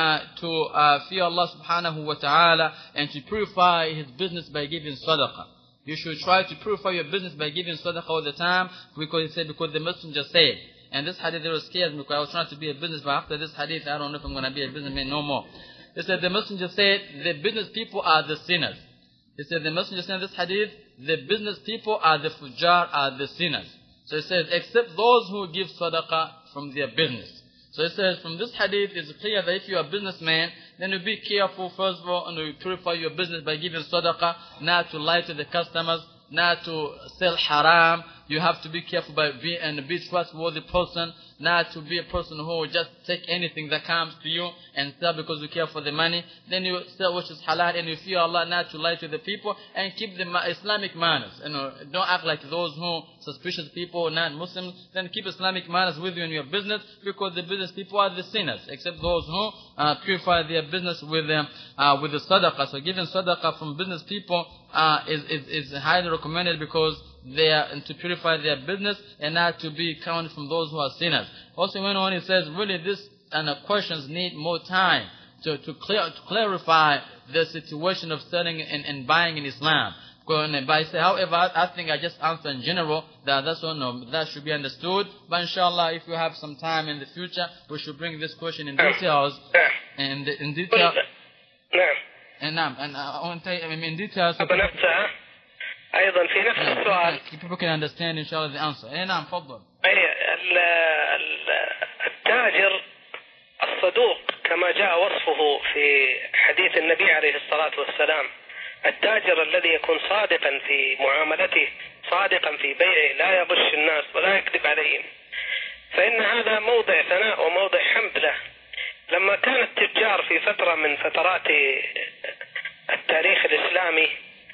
to fear Allah subhanahu wa ta'ala and to purify his business by giving sadaqah. You should try to purify your business by giving sadaqah all the time, because the Messenger said, and this hadith really scares me because I was trying to be a business, but after this hadith I don't know if I'm going to be a businessman no more. He said the Messenger said the business people are the sinners. He said the Messenger said in this hadith, the business people are the fujar, are the sinners. So he says, except those who give sadaqah from their business. So it says from this hadith it's clear that if you are a businessman, then you be careful first of all and you purify your business by giving sadaqah, not to lie to the customers, not to sell haram. You have to be careful by being and be trustworthy person, not to be a person who will just take anything that comes to you and sell because you care for the money. Then you sell which is halal and you fear Allah, not to lie to the people, and keep the Islamic manners. Don't act like those who suspicious people, non-Muslims. Then keep Islamic manners with you in your business, because the business people are the sinners, except those who purify their business with the sadaqah. So giving sadaqah from business people is highly recommended, because they are to purify their business and not to be counted from those who are sinners. Also, when he says, really, this questions need more time to clarify the situation of selling and buying in Islam. But I say, however, I think I just answered in general that should be understood. But inshallah, if you have some time in the future, we should bring this question in details. And in detail. And I want to tell you in details. أيضا في نفس السؤال people can understand إن شاء الله the answer. نعم تفضل. التاجر الصدوق كما جاء وصفه في حديث النبي عليه الصلاة والسلام، التاجر الذي يكون صادقا في معاملته، صادقا في بيعه، لا يغش الناس ولا يكذب عليهم، فإن هذا موضع ثناء وموضع حمد له. لما كان التجار في فترة من فترات التاريخ الإسلامي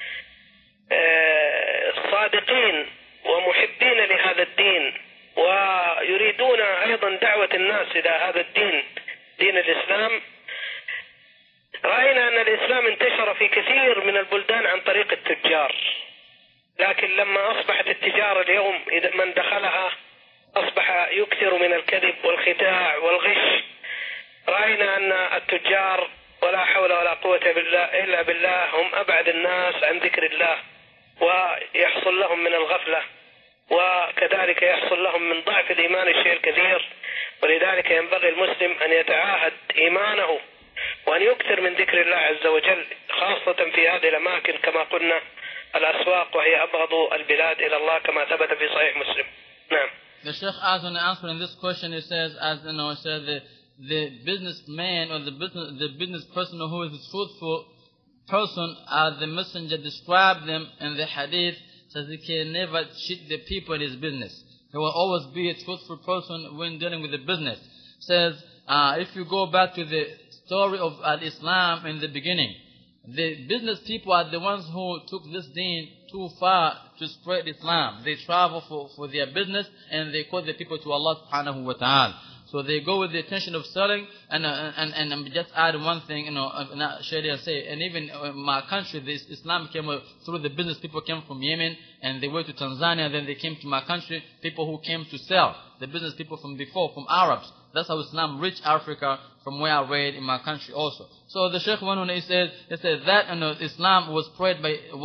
صادقين ومحبين لهذا الدين، ويريدون أيضا دعوة الناس إلى هذا الدين، دين الإسلام، رأينا أن الإسلام انتشر في كثير من البلدان عن طريق التجار. لكن لما أصبحت التجارة اليوم إذا من دخلها أصبح يكثر من الكذب والخداع والغش، رأينا أن التجار ولا حول ولا قوة إلا بالله هم أبعد الناس عن ذكر الله، ويحصل لهم من الغفلة، وكذلك يحصل لهم من ضعف الإيمان الشيء الكثير. ولذلك ينبغي المسلم أن يتعاهد إيمانه وأن يكثر من ذكر الله عز وجل، خاصة في هذه الأماكن كما قلنا الأسواق، وهي أبغض البلاد إلى الله كما ثبت في صحيح مسلم. نعم. The Sheikh asks, when answering this question, he says, the businessman or the business person who is a truthful person, as the messenger described them in the hadith, says he can never cheat the people in his business. He will always be a truthful person when dealing with the business. Says, if you go back to the story of Islam in the beginning, the business people are the ones who took this deen too far to spread Islam. They travel for their business and they call the people to Allah subhanahu wa ta'ala. So they go with the intention of selling, and just add one thing, Sharia say, and even in my country, this Islam came through the business. People came from Yemen, and they went to Tanzania, then they came to my country, people who came to sell, the business people from before, from Arabs. That's how Islam reached Africa, from where I read in my country also. So the Sheikh went on, he said that Islam was spread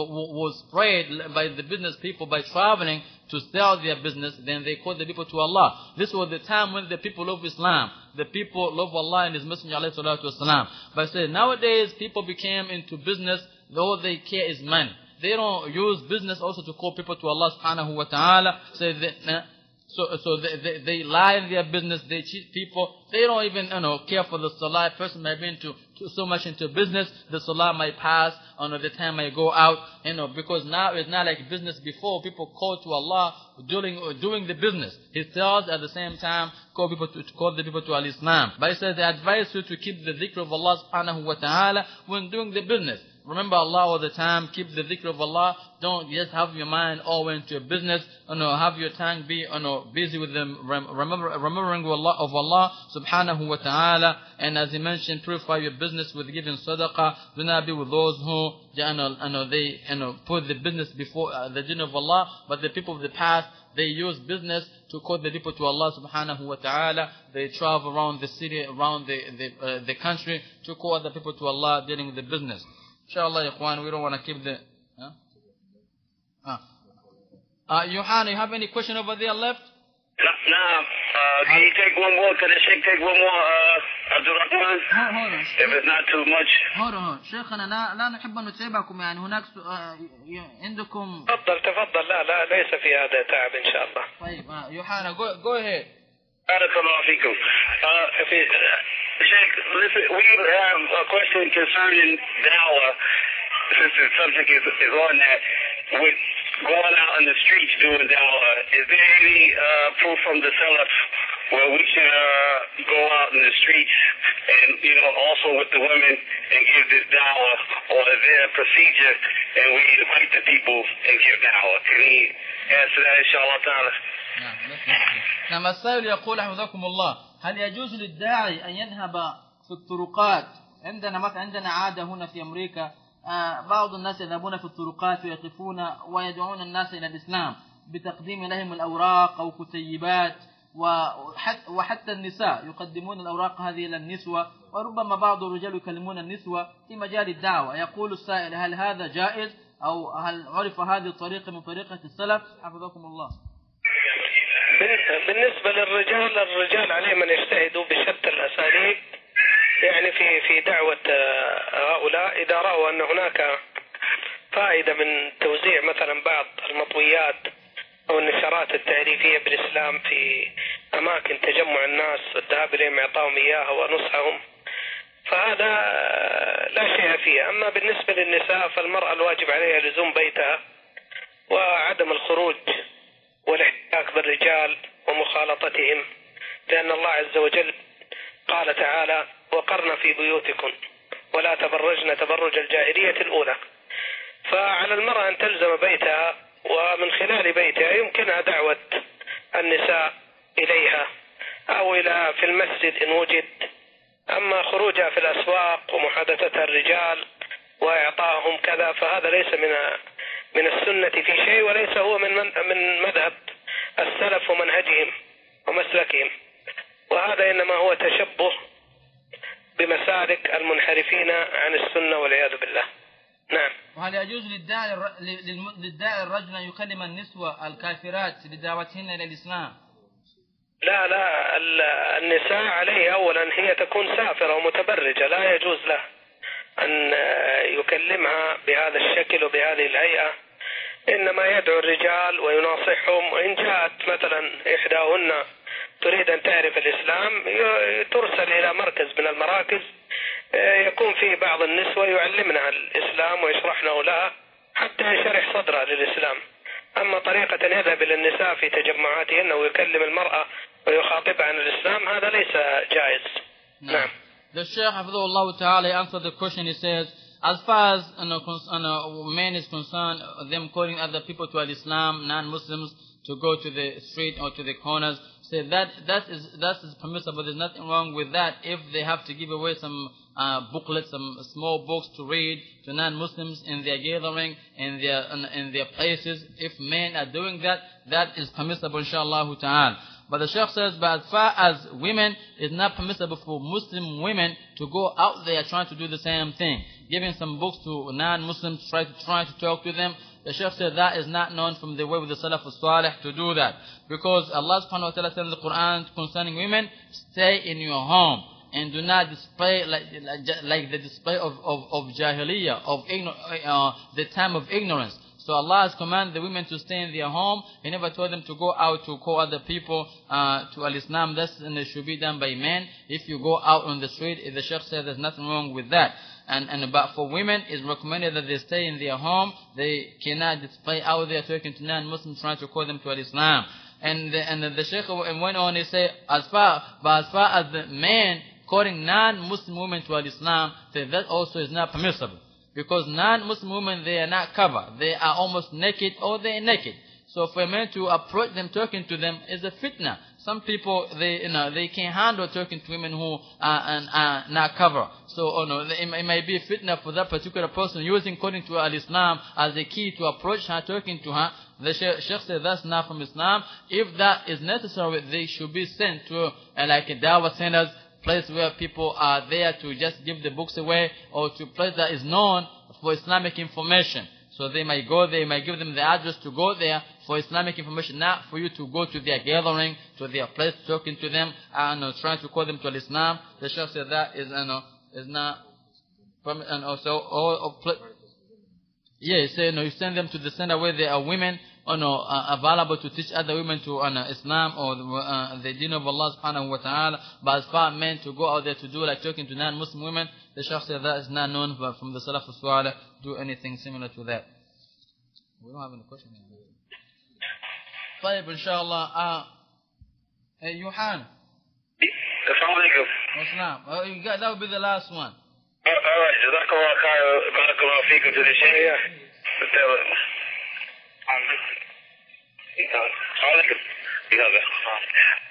by the business people by traveling to sell their business, then they called the people to Allah. This was the time when the people love Islam. The people love Allah and His Messenger alayhi salatu wasalam. But say nowadays people became into business, all they care is money. They don't use business also to call people to Allah subhanahu wa ta'ala. So they lie in their business, they cheat people. They don't even care for the salah. A person might be so much into business, the salah might pass, the time might go out, because now it's not like business before. People call to Allah doing the business. He tells at the same time call the people to Al-Islam. But he says they advise you to keep the dhikr of Allah subhanahu wa ta'ala when doing the business. Remember Allah all the time. Keep the dhikr of Allah. Don't just have your mind all into your business. Have your tongue be busy with them, remembering of Allah subhanahu wa ta'ala. And as he mentioned, purify your business with giving sadaqah. Do not be with those who they put the business before the deen of Allah. But the people of the past, they use business to call the people to Allah subhanahu wa ta'ala. They travel around the city, around the country to call the people to Allah dealing with the business. Inshallah, Ikhwan, we don't want to keep the... Yohana, you have any question over there left? Nah. Can you take one more? Can the Sheikh take one more, Abdul Rahman? Hold on. If it's not too much. hold on. شيخنا لا نحب أن نتعبكم، يعني هناك عندكم... تفضل. لا ليس في هذا تعب إن شاء الله. طيب يوحنا go ahead. بارك الله فيكم. Sheikh, listen, we have a question concerning dawah, since the subject is on that, with going out in the streets doing dawah. Is there any proof from the Salaf where we should go out in the streets and, also with the women and give this dawah, or is there a procedure and we invite the people and give dawah? Can he answer that, inshallah ta'ala? نعم. السائل يقول حفظكم الله، هل يجوز للداعي أن يذهب في الطرقات؟ عندنا عادة هنا في أمريكا، بعض الناس يذهبون في الطرقات ويقفون ويدعون الناس إلى الإسلام بتقديم لهم الأوراق أو كتيبات، وحتى النساء يقدمون الأوراق هذه إلى النسوة، وربما بعض الرجال يكلمون النسوة في مجال الدعوة. يقول السائل هل هذا جائز أو هل عرف هذه الطريقة من طريقة السلف؟ حفظكم الله. بالنسبة للرجال، الرجال عليهم أن يجتهدوا بشتى الأساليب، يعني في دعوة هؤلاء إذا رأوا أن هناك فائدة من توزيع مثلا بعض المطويات أو النشرات التعريفية بالإسلام في أماكن تجمع الناس، الذهاب إليهم إعطاهم إياها ونصحهم، فهذا لا شيء فيه. أما بالنسبة للنساء فالمرأة الواجب عليها لزوم بيتها وعدم الخروج والاحتكاك بالرجال ومخالطتهم، لأن الله عز وجل قال تعالى وقرن في بيوتكم ولا تبرجن تبرج الجاهلية الأولى. فعلى المرأة أن تلزم بيتها، ومن خلال بيتها يمكنها دعوة النساء إليها أو في المسجد إن وجد. أما خروجها في الأسواق ومحادثتها الرجال وإعطائهم كذا فهذا ليس من السنة في شيء، وليس هو من مذهب السلف ومنهجهم ومسلكهم، وهذا إنما هو تشبه بمسالك المنحرفين عن السنة والعياذ بالله. نعم. وهل يجوز للداعي الرجل أن يكلم النسوة الكافرات لدعوتهن إلى الإسلام؟ لا النساء عليه أولا هي تكون سافرة ومتبرجة، لا يجوز له أن يكلمها بهذا الشكل وبهذه الهيئة، إنما يدعو الرجال ويناصحهم، وإن جاءت مثلا إحداهن تريد أن تعرف الإسلام ترسل إلى مركز من المراكز يكون فيه بعض النسوة يعلمنا الإسلام ويشرحنا لها حتى يشرح صدرها للإسلام. أما طريقة يذهب إلى النساء في تجمعاتهن ويكلم المرأة ويخاطبها عن الإسلام هذا ليس جائز. نعم. The Shaykh Hafidhullah Ta'ala answered the question. He says, as far as man is concerned, them calling other people to Islam, non-Muslims, to go to the street or to the corners, say that is permissible. There's nothing wrong with that if they have to give away some booklets, some small books to read to non-Muslims in their gathering, in their places. If men are doing that, that is permissible, inshallah ta'ala. But the Shaykh says, but as far as women, it's not permissible for Muslim women to go out there trying to do the same thing. Giving some books to non-Muslims, try to talk to them. The Shaykh said that is not known from the way of the Salaf al-Salih to do that. Because Allah subhanahu wa ta'ala said in the Quran concerning women, stay in your home and do not display like the display of jahiliyyah, of the time of ignorance. So Allah has commanded the women to stay in their home. He never told them to go out to call other people to al-Islam. That should be done by men. If you go out on the street, the Shaykh said there's nothing wrong with that. But for women, it's recommended that they stay in their home. They cannot display out there talking to non-Muslims trying to call them to al-Islam. And the Shaykh went on, he said, as far as the men calling non-Muslim women to al-Islam, that also is not permissible. Because non-Muslim women, they are not covered. They are almost naked or they are naked. So for a man to approach them, talking to them, is a fitna. Some people, they can't handle talking to women who are not covered. So it may be a fitna for that particular person using calling to al-Islam as a key to approach her, talking to her. The Shaykh said that's not from Islam. If that is necessary, they should be sent to like a dawah centers, place where people are there to just give the books away, or to place that is known for Islamic information. So they might go there, might give them the address to go there for Islamic information, not for you to go to their gathering, to their place, talking to them, and trying to call them to Islam. The Shaykh said that is not, and also, he said, you send them to the center where there are women, available to teach other women to Islam or the deen of Allah subhanahu wa ta'ala. But as far as men to go out there to do like talking to non-Muslim women, the Shaykh said that is not known from the Salaf al-Salih do anything similar to that. We don't have any questions. طيب inshallah. Yuhan. Assalamu alaikum. That would be the last one. Alright, Jazakallah khair, barakallahu feekum to the Shaykh. Alaikum.